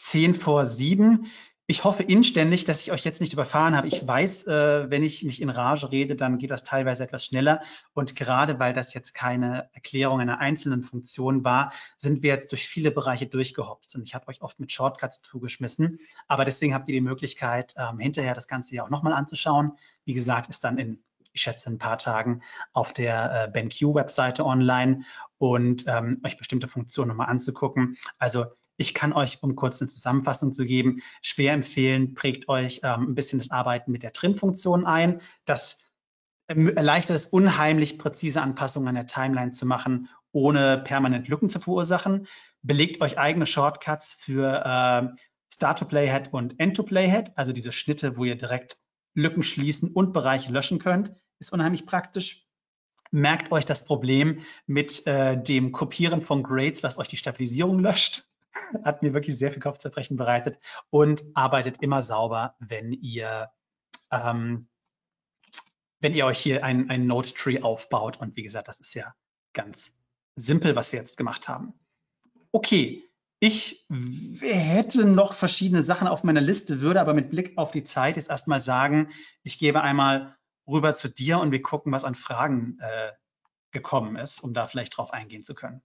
6:10. Ich hoffe inständig, dass ich euch jetzt nicht überfahren habe. Ich weiß, wenn ich mich in Rage rede, dann geht das teilweise etwas schneller. Und gerade weil das jetzt keine Erklärung einer einzelnen Funktion war, sind wir jetzt durch viele Bereiche durchgehopst. Und ich habe euch oft mit Shortcuts zugeschmissen. Aber deswegen habt ihr die Möglichkeit, hinterher das Ganze ja auch nochmal anzuschauen. Wie gesagt, ist dann in, ich schätze, ein paar Tagen auf der BenQ-Webseite online und euch bestimmte Funktionen nochmal anzugucken. Also ich kann euch, um kurz eine Zusammenfassung zu geben, schwer empfehlen, prägt euch ein bisschen das Arbeiten mit der Trim-Funktion ein. Das erleichtert es unheimlich, präzise Anpassungen an der Timeline zu machen, ohne permanent Lücken zu verursachen. Belegt euch eigene Shortcuts für Start-to-Playhead und End-to-Playhead, also diese Schnitte, wo ihr direkt Lücken schließen und Bereiche löschen könnt, ist unheimlich praktisch. Merkt euch das Problem mit dem Kopieren von Grades, was euch die Stabilisierung löscht. Hat mir wirklich sehr viel Kopfzerbrechen bereitet und arbeitet immer sauber, wenn ihr euch hier ein Node-Tree aufbaut. Und wie gesagt, das ist ja ganz simpel, was wir jetzt gemacht haben. Okay, ich hätte noch verschiedene Sachen auf meiner Liste, würde aber mit Blick auf die Zeit jetzt erstmal sagen, ich gebe einmal rüber zu dir und wir gucken, was an Fragen gekommen ist, um da vielleicht drauf eingehen zu können.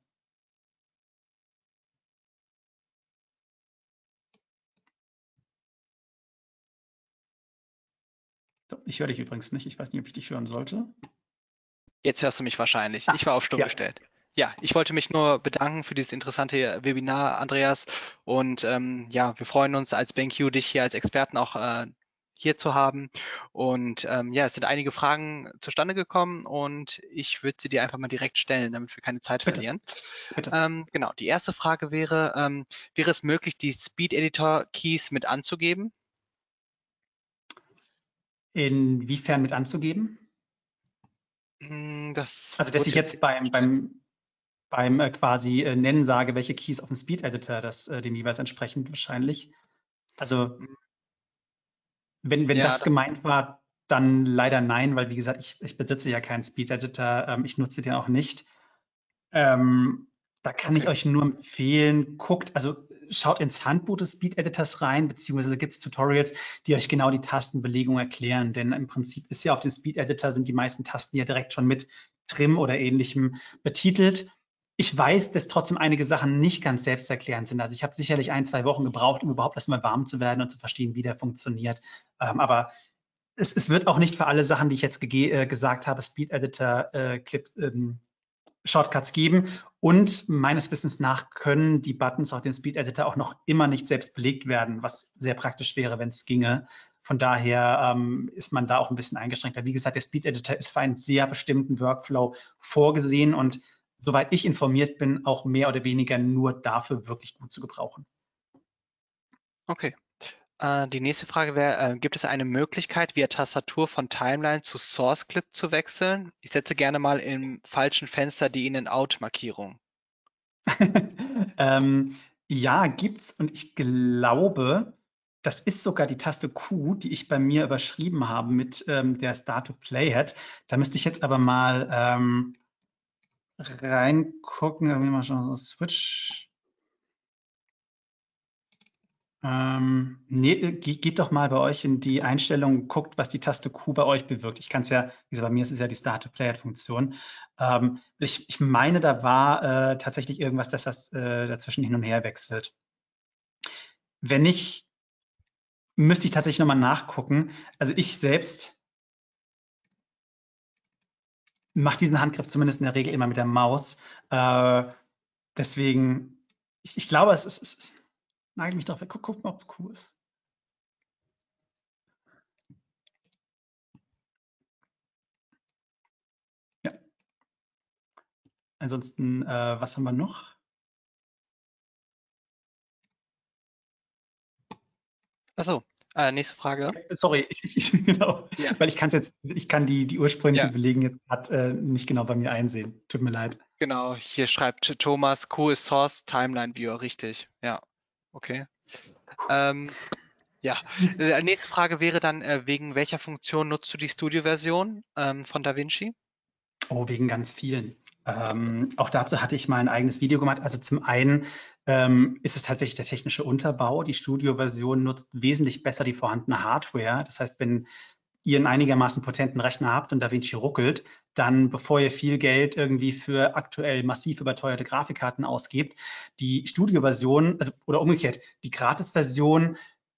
Ich höre dich übrigens nicht. Ich weiß nicht, ob ich dich hören sollte. Jetzt hörst du mich wahrscheinlich. Ich war auf stumm Ja, gestellt. Ja, ich wollte mich nur bedanken für dieses interessante Webinar, Andreas. Und ja, wir freuen uns als BenQ, dich hier als Experten auch hier zu haben. Und ja, es sind einige Fragen zustande gekommen und ich würde sie dir einfach mal direkt stellen, damit wir keine Zeit bitte, verlieren. bitte. Genau, die erste Frage wäre, wäre es möglich, die Speed Editor Keys mit anzugeben? Inwiefern mit anzugeben? Das Also, dass ich wurde jetzt jetzt nicht dargestellt. beim quasi Nennen sage, welche Keys auf dem Speed Editor das dem jeweils entsprechend wahrscheinlich. Also, Hm, wenn Ja, das das, gemeint war, dann leider nein, weil wie gesagt, ich besitze ja keinen Speed Editor, ich nutze den auch nicht. Ähm, Da kann ich okay. euch nur empfehlen, also schaut ins Handbuch des Speed Editors rein, beziehungsweise gibt es Tutorials, die euch genau die Tastenbelegung erklären. Denn im Prinzip ist ja auf dem Speed Editor sind die meisten Tasten ja direkt schon mit Trim oder ähnlichem betitelt. Ich weiß, dass trotzdem einige Sachen nicht ganz selbsterklärend sind. Also ich habe sicherlich 1, 2 Wochen gebraucht, um überhaupt erstmal warm zu werden und zu verstehen, wie der funktioniert. Aber es wird auch nicht für alle Sachen, die ich jetzt gesagt habe, Speed Editor Clips, Shortcuts geben. Und meines Wissens nach können die Buttons auf dem Speed Editor auch noch immer nicht selbst belegt werden, was sehr praktisch wäre, wenn es ginge. Von daher ist man da auch ein bisschen eingeschränkter. Wie gesagt, der Speed Editor ist für einen sehr bestimmten Workflow vorgesehen und soweit ich informiert bin, auch mehr oder weniger nur dafür wirklich gut zu gebrauchen. Okay. Die nächste Frage wäre, gibt es eine Möglichkeit, via Tastatur von Timeline zu Source Clip zu wechseln? Ich setze gerne mal im falschen Fenster die In-and-Out-Markierung. ähm, ja, gibt's und ich glaube, das ist sogar die Taste Q, die ich bei mir überschrieben habe mit der Start to Playhead. Da müsste ich jetzt aber mal reingucken, irgendwie mal schon so Switch. Nee, geht doch mal bei euch in die Einstellungen, guckt, was die Taste Q bei euch bewirkt. Ich kann es ja, wie gesagt, bei mir ist es ja die Start-to-Play-Funktion. Ich meine, da war tatsächlich irgendwas, dass das dazwischen hin und her wechselt. Wenn nicht, müsste ich tatsächlich nochmal nachgucken. Also ich selbst mache diesen Handgriff zumindest in der Regel immer mit der Maus. Äh, Deswegen, ich glaube, es nagel mich drauf, guck mal, ob es Q ist. Ja, ansonsten, was haben wir noch? Achso, nächste Frage. Sorry, genau, Ja, weil ich kann die ursprüngliche ja, Belegung jetzt gerade nicht genau bei mir einsehen. Tut mir leid. genau. Hier schreibt Thomas, Q ist Source Timeline Viewer, richtig. Ja, okay. Ähm, ja, nächste Frage wäre dann, wegen welcher Funktion nutzt du die Studio-Version von DaVinci? Oh, wegen ganz vielen. Auch dazu hatte ich mal ein eigenes Video gemacht. Also zum einen ist es tatsächlich der technische Unterbau. Die Studio-Version nutzt wesentlich besser die vorhandene Hardware. Das heißt, wenn ihr einen einigermaßen potenten Rechner habt und DaVinci ruckelt, dann, bevor ihr viel Geld irgendwie für aktuell massiv überteuerte Grafikkarten ausgebt, die Studio-Version, also oder umgekehrt, die Gratis-Version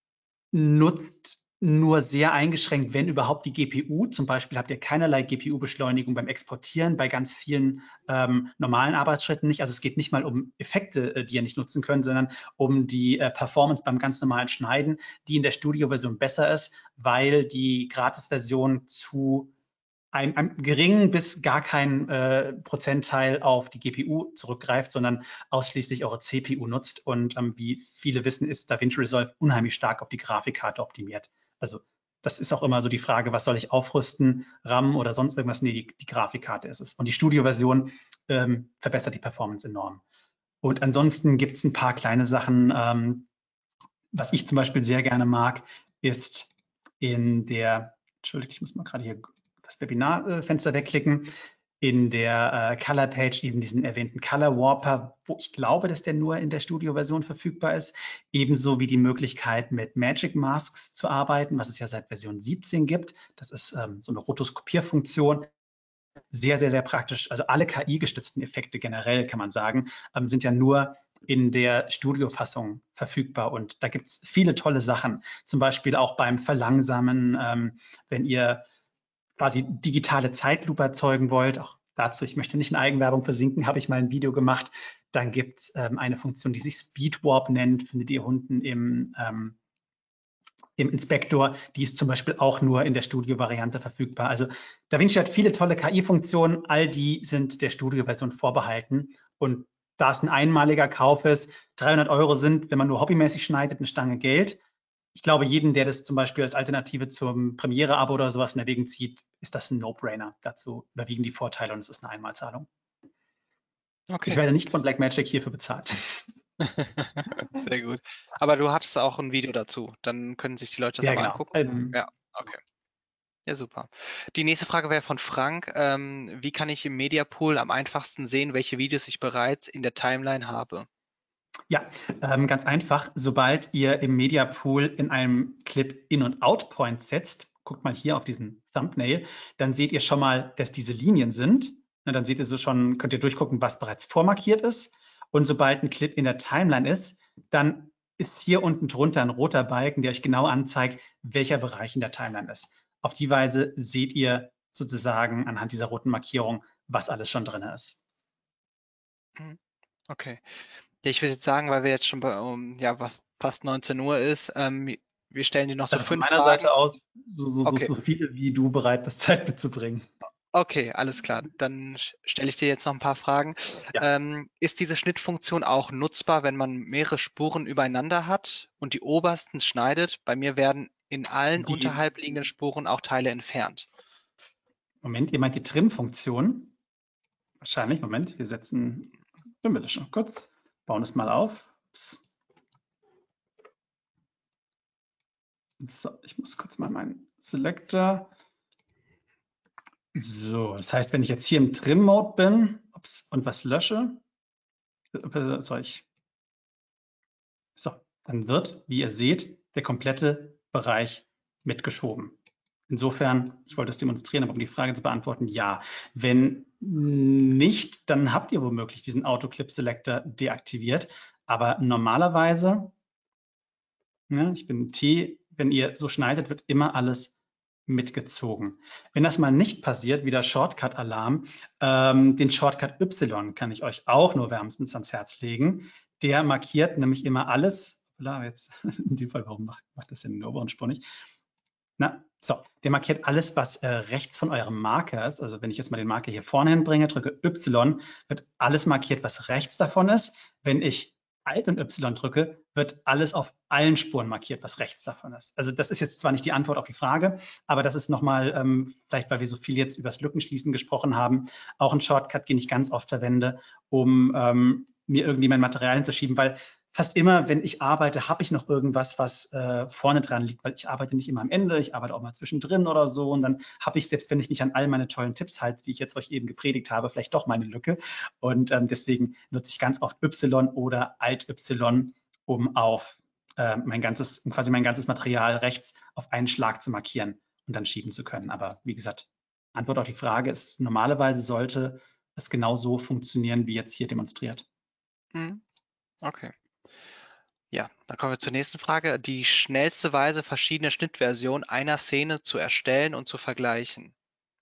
nutzt nur sehr eingeschränkt, wenn überhaupt, die GPU. Zum Beispiel habt ihr keinerlei GPU-Beschleunigung beim Exportieren, bei ganz vielen normalen Arbeitsschritten nicht. Also es geht nicht mal um Effekte, die ihr nicht nutzen könnt, sondern um die Performance beim ganz normalen Schneiden, die in der Studio-Version besser ist, weil die Gratis-Version zu einem geringen bis gar keinen Prozentteil auf die GPU zurückgreift, sondern ausschließlich eure CPU nutzt. Und wie viele wissen, ist DaVinci Resolve unheimlich stark auf die Grafikkarte optimiert. Also das ist auch immer so die Frage, was soll ich aufrüsten, RAM oder sonst irgendwas? Nee, die Grafikkarte ist es. Und die Studio-Version verbessert die Performance enorm. Und ansonsten gibt es ein paar kleine Sachen. Was ich zum Beispiel sehr gerne mag, ist Entschuldigt, ich muss mal gerade hier das Webinarfenster wegklicken, in der Color Page eben diesen erwähnten Color Warper, wo ich glaube, dass der nur in der Studio-Version verfügbar ist, ebenso wie die Möglichkeit mit Magic Masks zu arbeiten, was es ja seit Version 17 gibt. Das ist so eine Rotoskopierfunktion. Sehr, sehr, sehr praktisch. Also alle KI-gestützten Effekte generell, kann man sagen, sind ja nur in der Studio-Fassung verfügbar und da gibt es viele tolle Sachen, zum Beispiel auch beim Verlangsamen, wenn ihr quasi digitale Zeitlupe erzeugen wollt. Auch dazu, ich möchte nicht in Eigenwerbung versinken, habe ich mal ein Video gemacht. Dann gibt es eine Funktion, die sich Speed Warp nennt, findet ihr unten im Inspektor. Die ist zum Beispiel auch nur in der Studio-Variante verfügbar. Also DaVinci hat viele tolle KI-Funktionen, all die sind der Studio-Version vorbehalten. Und da es ein einmaliger Kauf ist, 300 € sind, wenn man nur hobbymäßig schneidet, eine Stange Geld. Ich glaube, jeden, der das zum Beispiel als Alternative zum Premiere-Abo oder sowas in Erwägung zieht, ist das ein No-Brainer. Dazu überwiegen die Vorteile und es ist eine Einmalzahlung. Okay. Ich werde nicht von Blackmagic hierfür bezahlt. Sehr gut. Aber du hattest auch ein Video dazu. Dann können sich die Leute das Ja, mal genau. angucken. Ja, okay. Ja, super. Die nächste Frage wäre von Frank. Wie kann ich im Mediapool am einfachsten sehen, welche Videos ich bereits in der Timeline habe? Ja, ganz einfach. Sobald ihr im Mediapool in einem Clip In- und Out-Point setzt, guckt mal hier auf diesen Thumbnail, dann seht ihr schon mal, dass diese Linien sind. Na, dann seht ihr so schon, könnt ihr durchgucken, was bereits vormarkiert ist. Und sobald ein Clip in der Timeline ist, dann ist hier unten drunter ein roter Balken, der euch genau anzeigt, welcher Bereich in der Timeline ist. Auf die Weise seht ihr sozusagen anhand dieser roten Markierung, was alles schon drin ist. Okay. Ja, ich würde jetzt sagen, weil wir jetzt schon bei fast 19 Uhr ist, wir stellen dir noch so Also von 5 meiner Fragen. Seite aus so Okay. viele, wie du bereit bist, Zeit mitzubringen. Okay, alles klar. Dann stelle ich dir jetzt noch ein paar Fragen. Ja. Ist diese Schnittfunktion auch nutzbar, wenn man mehrere Spuren übereinander hat und die obersten schneidet? Bei mir werden in allen unterhalb liegenden Spuren auch Teile entfernt. Moment, ihr meint die Trim-Funktion? Wahrscheinlich. Moment, wir setzen Bitte noch kurz, bauen es mal auf. Ups. So, ich muss kurz mal meinen Selector. So, das heißt, wenn ich jetzt hier im Trim-Mode bin und was lösche, dann wird, wie ihr seht, der komplette Bereich mitgeschoben. Insofern, ich wollte es demonstrieren, aber um die Frage zu beantworten, ja. Wenn nicht, dann habt ihr womöglich diesen Auto-Clip-Selector deaktiviert. Aber normalerweise, ja, ich bin T, wenn ihr so schneidet, wird immer alles mitgezogen. Wenn das mal nicht passiert, wie der Shortcut-Alarm, den Shortcut Y kann ich euch auch nur wärmstens ans Herz legen. Der markiert nämlich immer alles. Jetzt in dem Fall, warum macht das denn in der oberen Spur nicht? Na, so, der markiert alles, was rechts von eurem Marker ist. Also wenn ich jetzt mal den Marker hier vorne hinbringe, drücke Y, wird alles markiert, was rechts davon ist. Wenn ich Alt und Y drücke, wird alles auf allen Spuren markiert, was rechts davon ist. Also das ist jetzt zwar nicht die Antwort auf die Frage, aber das ist nochmal, vielleicht weil wir so viel jetzt über das Lückenschließen gesprochen haben, auch ein Shortcut, den ich ganz oft verwende, um mir irgendwie mein Material hinzuschieben, weil fast immer, wenn ich arbeite, habe ich noch irgendwas, was vorne dran liegt, weil ich arbeite nicht immer am Ende, ich arbeite auch mal zwischendrin oder so und dann habe ich, selbst wenn ich mich an all meine tollen Tipps halte, die ich jetzt euch eben gepredigt habe, vielleicht doch meine Lücke und deswegen nutze ich ganz oft Y oder Alt-Y, um auf quasi mein ganzes Material rechts auf einen Schlag zu markieren und dann schieben zu können. Aber wie gesagt, Antwort auf die Frage ist, normalerweise sollte es genau so funktionieren, wie jetzt hier demonstriert. Okay. Ja, dann kommen wir zur nächsten Frage. Die schnellste Weise, verschiedene Schnittversionen einer Szene zu erstellen und zu vergleichen.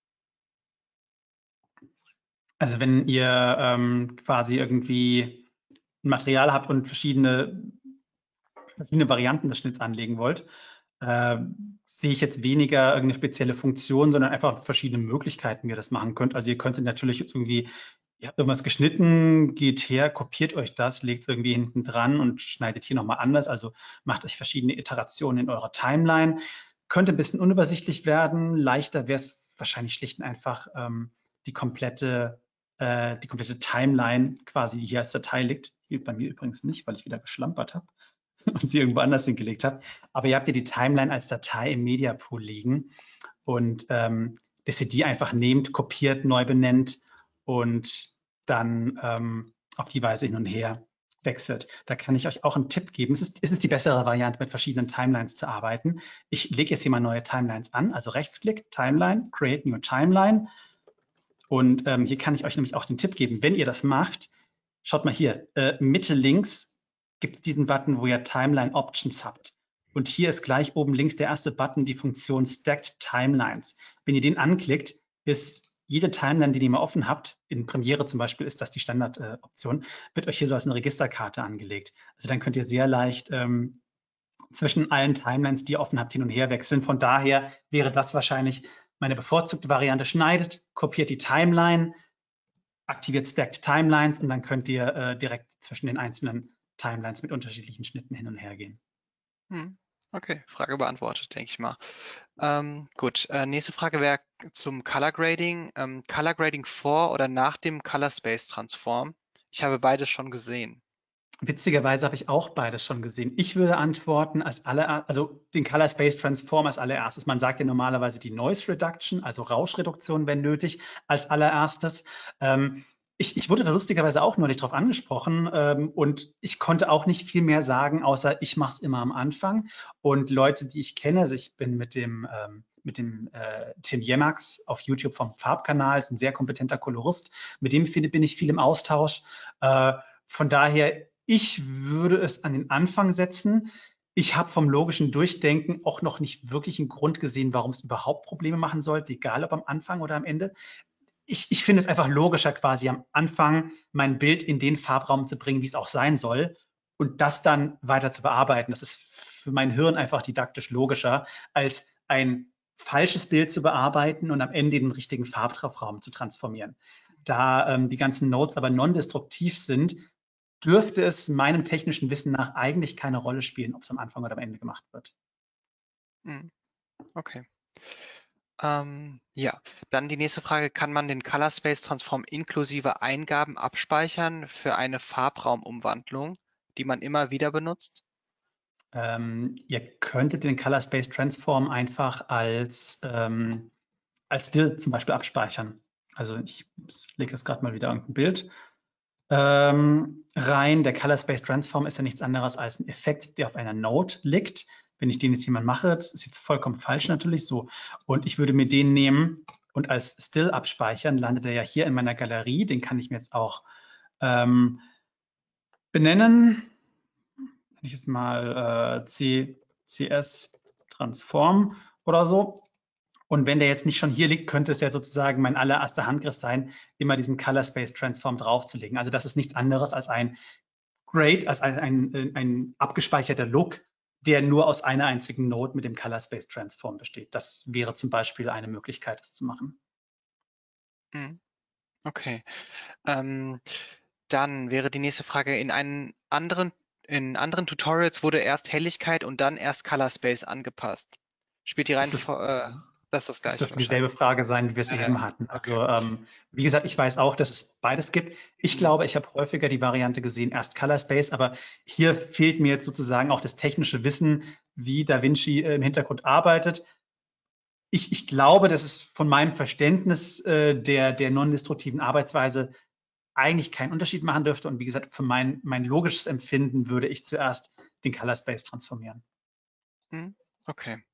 Also wenn ihr quasi irgendwie ein Material habt und verschiedene Varianten des Schnitts anlegen wollt, sehe ich jetzt weniger irgendeine spezielle Funktion, sondern einfach verschiedene Möglichkeiten, wie ihr das machen könnt. Also ihr könntet natürlich jetzt irgendwie, ihr habt irgendwas geschnitten, geht her, kopiert euch das, legt es irgendwie hinten dran und schneidet hier nochmal anders. Also macht euch verschiedene Iterationen in eurer Timeline. Könnte ein bisschen unübersichtlich werden. Leichter wäre es wahrscheinlich schlicht und einfach die komplette Timeline quasi, die hier als Datei liegt. Hielt bei mir übrigens nicht, weil ich wieder geschlampert habe und sie irgendwo anders hingelegt habe. Aber ihr habt ja die Timeline als Datei im Mediapool liegen und dass ihr die einfach nehmt, kopiert, neu benennt und dann auf die Weise hin und her wechselt. Da kann ich euch auch einen Tipp geben. Es ist die bessere Variante, mit verschiedenen Timelines zu arbeiten. Ich lege jetzt hier mal neue Timelines an, also Rechtsklick, Timeline, Create New Timeline. Und hier kann ich euch nämlich auch den Tipp geben, wenn ihr das macht, Schaut mal hier, Mitte links gibt es diesen Button, wo ihr Timeline Options habt. Und hier ist gleich oben links der erste Button, die Funktion Stacked Timelines. Wenn ihr den anklickt, ist jede Timeline, die ihr mal offen habt, in Premiere zum Beispiel ist das die Standardoption, wird euch hier so als eine Registerkarte angelegt. Also dann könnt ihr sehr leicht zwischen allen Timelines, die ihr offen habt, hin und her wechseln. Von daher wäre das wahrscheinlich meine bevorzugte Variante. Schneidet, kopiert die Timeline, aktiviert Stacked Timelines und dann könnt ihr direkt zwischen den einzelnen Timelines mit unterschiedlichen Schnitten hin und her gehen. Okay, Frage beantwortet, denke ich mal. Gut, nächste Frage wäre zum Color Grading. Color Grading vor oder nach dem Color Space Transform? Ich habe beides schon gesehen. Witzigerweise habe ich auch beides schon gesehen. Ich würde antworten also den Color Space Transform als allererstes. Man sagt ja normalerweise die Noise Reduction, also Rauschreduktion, wenn nötig, als allererstes. Ich wurde da lustigerweise auch neulich drauf angesprochen und ich konnte auch nicht viel mehr sagen, außer ich mache es immer am Anfang. Und Leute, die ich kenne, also ich bin mit dem Tim Jemax auf YouTube vom Farbkanal, ist ein sehr kompetenter Kolorist. Mit dem bin ich viel im Austausch. Von daher, ich würde es an den Anfang setzen. Ich habe vom logischen Durchdenken auch noch nicht wirklich einen Grund gesehen, warum es überhaupt Probleme machen sollte, egal ob am Anfang oder am Ende. Ich finde es einfach logischer, quasi am Anfang mein Bild in den Farbraum zu bringen, wie es auch sein soll, und das dann weiter zu bearbeiten. Das ist für mein Hirn einfach didaktisch logischer, als ein falsches Bild zu bearbeiten und am Ende den richtigen Farbraum zu transformieren. Da die ganzen Nodes aber non-destruktiv sind, dürfte es meinem technischen Wissen nach eigentlich keine Rolle spielen, ob es am Anfang oder am Ende gemacht wird. Okay. Ja, dann die nächste Frage, kann man den Color Space Transform inklusive Eingaben abspeichern für eine Farbraumumwandlung, die man immer wieder benutzt? Ihr könntet den Color Space Transform einfach als Still zum Beispiel abspeichern. Also ich lege jetzt gerade mal wieder irgendein Bild rein. Der Color Space Transform ist ja nichts anderes als ein Effekt, der auf einer Node liegt. Wenn ich den jetzt jemand mache, das ist jetzt vollkommen falsch natürlich so. Und ich würde mir den nehmen und als Still abspeichern, landet er ja hier in meiner Galerie. Den kann ich mir jetzt auch benennen. Wenn ich jetzt mal CS Transform oder so. Und wenn der jetzt nicht schon hier liegt, könnte es ja sozusagen mein allererster Handgriff sein, immer diesen Color Space Transform draufzulegen. Also das ist nichts anderes als ein Grade, als ein abgespeicherter Look, der nur aus einer einzigen Node mit dem Color Space Transform besteht. Das wäre zum Beispiel eine Möglichkeit, das zu machen. Okay. Dann wäre die nächste Frage, in anderen Tutorials wurde erst Helligkeit und dann erst Color Space angepasst. Spielt die Reihenfolge, das ist das Das Gleiche dürfte dieselbe Frage sein, wie wir es eben hatten. Okay. Also wie gesagt, ich weiß auch, dass es beides gibt. Ich glaube, ich habe häufiger die Variante gesehen, erst Color Space, aber hier fehlt mir jetzt sozusagen auch das technische Wissen, wie DaVinci im Hintergrund arbeitet. Ich glaube, dass es von meinem Verständnis der non-destruktiven Arbeitsweise eigentlich keinen Unterschied machen dürfte. Und wie gesagt, für mein logisches Empfinden würde ich zuerst den Color Space transformieren. Okay.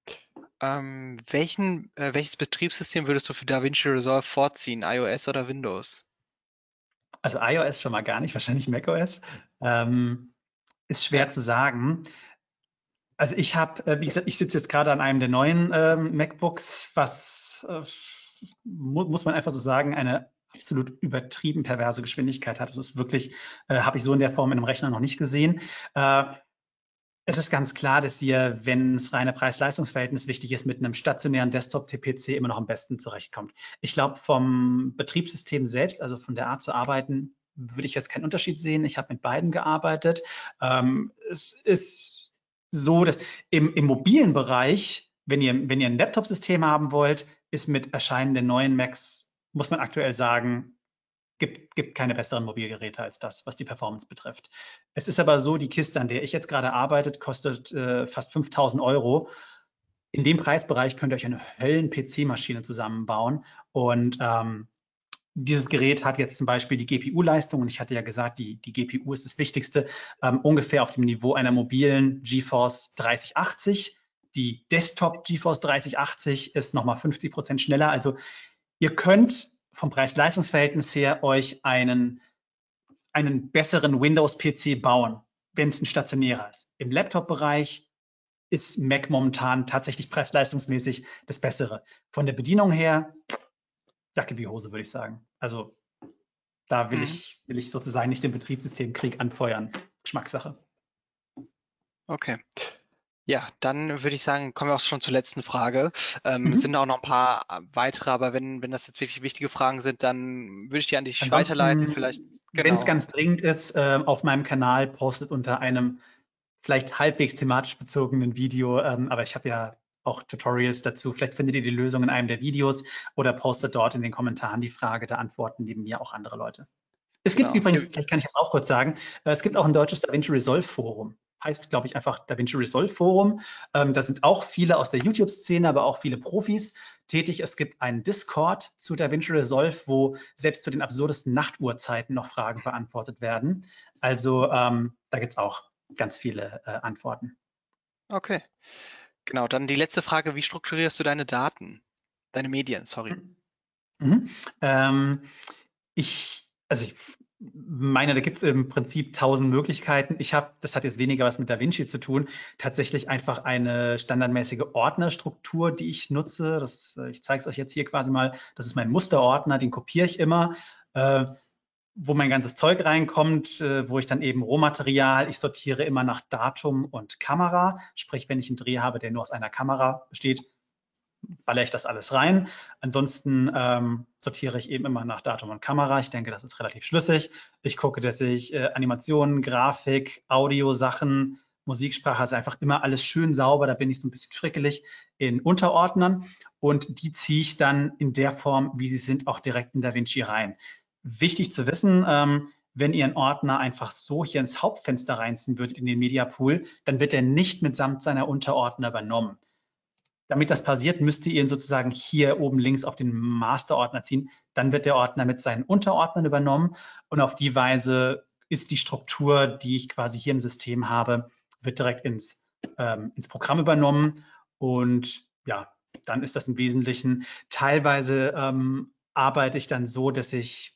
Welches Betriebssystem würdest du für DaVinci Resolve vorziehen, iOS oder Windows? Also iOS schon mal gar nicht, wahrscheinlich macOS. Ist schwer zu sagen. Also ich habe, wie gesagt, ich sitze jetzt gerade an einem der neuen MacBooks, was muss man einfach so sagen, eine absolut übertrieben perverse Geschwindigkeit hat. Das ist wirklich, habe ich so in der Form in einem Rechner noch nicht gesehen. Es ist ganz klar, dass ihr, wenn es reine Preis-Leistungs-Verhältnis wichtig ist, mit einem stationären Desktop-PC immer noch am besten zurechtkommt. Ich glaube, vom Betriebssystem selbst, also von der Art zu arbeiten, würde ich jetzt keinen Unterschied sehen. Ich habe mit beiden gearbeitet. Es ist so, dass im mobilen Bereich, wenn ihr ein Laptop-System haben wollt, ist mit Erscheinen der neuen Macs, muss man aktuell sagen, gibt keine besseren Mobilgeräte als das, was die Performance betrifft. Es ist aber so, die Kiste, an der ich jetzt gerade arbeite, kostet fast 5.000 €. In dem Preisbereich könnt ihr euch eine Höllen-PC-Maschine zusammenbauen. Und dieses Gerät hat jetzt zum Beispiel die GPU-Leistung. Und ich hatte ja gesagt, die GPU ist das Wichtigste, ungefähr auf dem Niveau einer mobilen GeForce 3080. Die Desktop GeForce 3080 ist nochmal 50% schneller. Also ihr könnt vom Preis-Leistungs-Verhältnis her euch einen einen besseren Windows-PC bauen, wenn es ein stationärer ist. Im Laptop-Bereich ist Mac momentan tatsächlich preis-leistungsmäßig das Bessere. Von der Bedienung her, Jacke wie Hose, würde ich sagen. Also da will Mhm. ich sozusagen nicht den Betriebssystemkrieg anfeuern. Geschmackssache. Okay. Ja, dann würde ich sagen, kommen wir auch schon zur letzten Frage. Es sind Mhm. auch noch ein paar weitere, aber wenn das jetzt wirklich wichtige Fragen sind, dann würde ich die an dich weiterleiten. Vielleicht, Ansonsten, wenn es genau, ganz dringend ist, auf meinem Kanal postet unter einem vielleicht halbwegs thematisch bezogenen Video, aber ich habe ja auch Tutorials dazu. Vielleicht findet ihr die Lösung in einem der Videos oder postet dort in den Kommentaren die Frage, da antworten neben mir auch andere Leute. Es gibt genau. übrigens, vielleicht kann ich das auch kurz sagen, es gibt auch ein deutsches DaVinci Resolve Forum. Heißt, glaube ich, einfach DaVinci Resolve Forum. Da sind auch viele aus der YouTube-Szene, aber auch viele Profis tätig. Es gibt einen Discord zu DaVinci Resolve, wo selbst zu den absurdesten Nachtuhrzeiten noch Fragen beantwortet werden. Also da gibt es auch ganz viele Antworten. Okay. Genau, dann die letzte Frage, wie strukturierst du deine Daten? Deine Medien, sorry. Mhm. Ähm, also ich meine, da gibt es im Prinzip 1000 Möglichkeiten. Ich habe, das hat jetzt weniger was mit DaVinci zu tun, tatsächlich einfach eine standardmäßige Ordnerstruktur, die ich nutze. Ich zeige es euch jetzt hier quasi mal. Das ist mein Musterordner, den kopiere ich immer, wo mein ganzes Zeug reinkommt, wo ich dann eben Rohmaterial, ich sortiere immer nach Datum und Kamera. Sprich, wenn ich einen Dreh habe, der nur aus einer Kamera besteht, ballere ich das alles rein. Ansonsten sortiere ich eben immer nach Datum und Kamera. Ich denke, das ist relativ schlüssig. Ich gucke, dass ich Animationen, Grafik, Audiosachen, Musiksprache, also einfach immer alles schön sauber. Da bin ich so ein bisschen frickelig in Unterordnern und die ziehe ich dann in der Form, wie sie sind, auch direkt in DaVinci rein. Wichtig zu wissen, wenn ihr einen Ordner einfach so hier ins Hauptfenster reinziehen würdet in den Media Pool, dann wird er nicht mitsamt seiner Unterordner übernommen. Damit das passiert, müsst ihr ihn sozusagen hier oben links auf den Masterordner ziehen. Dann wird der Ordner mit seinen Unterordnern übernommen und auf die Weise ist die Struktur, die ich quasi hier im System habe, wird direkt ins Programm übernommen und ja, dann ist das im Wesentlichen. Teilweise arbeite ich dann so, dass ich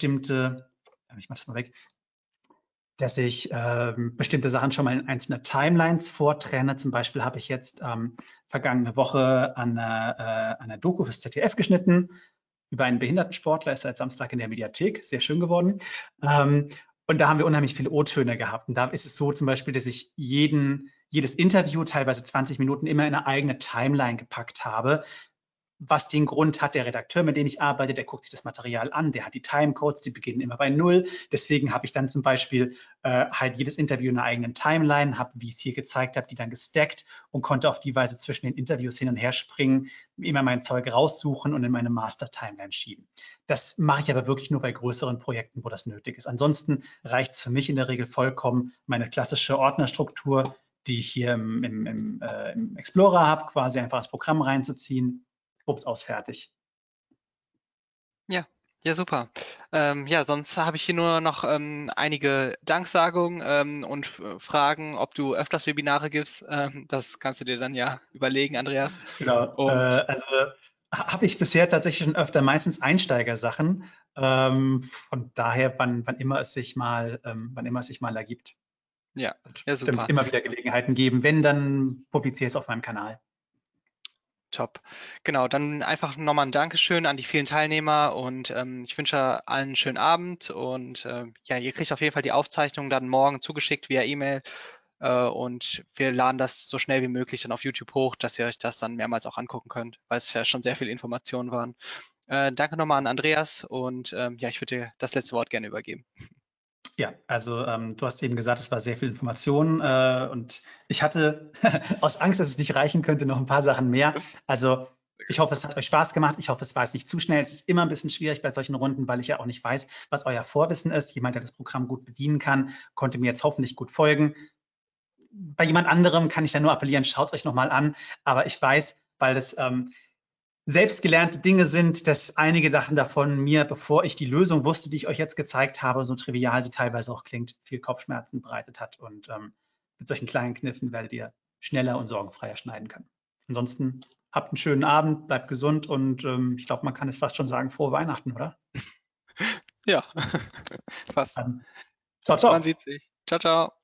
ich mache das mal weg, dass ich bestimmte Sachen schon mal in einzelne Timelines vortrenne. Zum Beispiel habe ich jetzt vergangene Woche an einer Doku fürs ZDF geschnitten über einen Behindertensportler, ist seit Samstag in der Mediathek, sehr schön geworden. Und da haben wir unheimlich viele O-Töne gehabt. Und da ist es so zum Beispiel, dass ich jedes Interview, teilweise 20 Minuten, immer in eine eigene Timeline gepackt habe, was den Grund hat, der Redakteur, mit dem ich arbeite, der guckt sich das Material an, der hat die Timecodes, die beginnen immer bei Null. Deswegen habe ich dann zum Beispiel halt jedes Interview in einer eigenen Timeline, habe, wie ich es hier gezeigt habe, die dann gestackt und konnte auf die Weise zwischen den Interviews hin und her springen, immer mein Zeug raussuchen und in meine Master-Timeline schieben. Das mache ich aber wirklich nur bei größeren Projekten, wo das nötig ist. Ansonsten reicht es für mich in der Regel vollkommen, meine klassische Ordnerstruktur, die ich hier im Explorer habe, quasi einfach das Programm reinzuziehen. Ups, aus, fertig. Ja, ja, super. Ja, sonst habe ich hier nur noch einige Danksagungen und Fragen, ob du öfters Webinare gibst. Das kannst du dir dann ja überlegen, Andreas. Genau. Und Also habe ich bisher tatsächlich schon öfter meistens Einsteigersachen. Von daher, wann immer es sich mal ergibt. ja, Wird ja, bestimmt super. immer wieder Gelegenheiten geben. Wenn, dann publiziere ich es auf meinem Kanal. Top. Genau, dann einfach nochmal ein Dankeschön an die vielen Teilnehmer und ich wünsche allen einen schönen Abend und ja, ihr kriegt auf jeden Fall die Aufzeichnung dann morgen zugeschickt via E-Mail und wir laden das so schnell wie möglich dann auf YouTube hoch, dass ihr euch das dann mehrmals auch angucken könnt, weil es ja schon sehr viele Informationen waren. Danke nochmal an Andreas und ja, ich würde dir das letzte Wort gerne übergeben. Ja, also du hast eben gesagt, es war sehr viel Information und ich hatte aus Angst, dass es nicht reichen könnte, noch ein paar Sachen mehr. Also ich hoffe, es hat euch Spaß gemacht. Ich hoffe, es war jetzt nicht zu schnell. Es ist immer ein bisschen schwierig bei solchen Runden, weil ich ja auch nicht weiß, was euer Vorwissen ist. Jemand, der das Programm gut bedienen kann, konnte mir jetzt hoffentlich gut folgen. Bei jemand anderem kann ich dann nur appellieren, schaut es euch nochmal an. Aber ich weiß, weil es selbstgelernte Dinge sind, dass einige Sachen davon mir, bevor ich die Lösung wusste, die ich euch jetzt gezeigt habe, so trivial sie teilweise auch klingt, viel Kopfschmerzen bereitet hat. Und mit solchen kleinen Kniffen werdet ihr schneller und sorgenfreier schneiden können. Ansonsten habt einen schönen Abend, bleibt gesund und ich glaube, man kann es fast schon sagen, frohe Weihnachten, oder? Ja, fast. Dann Ciao, Man ciao. sieht sich. Ciao, ciao.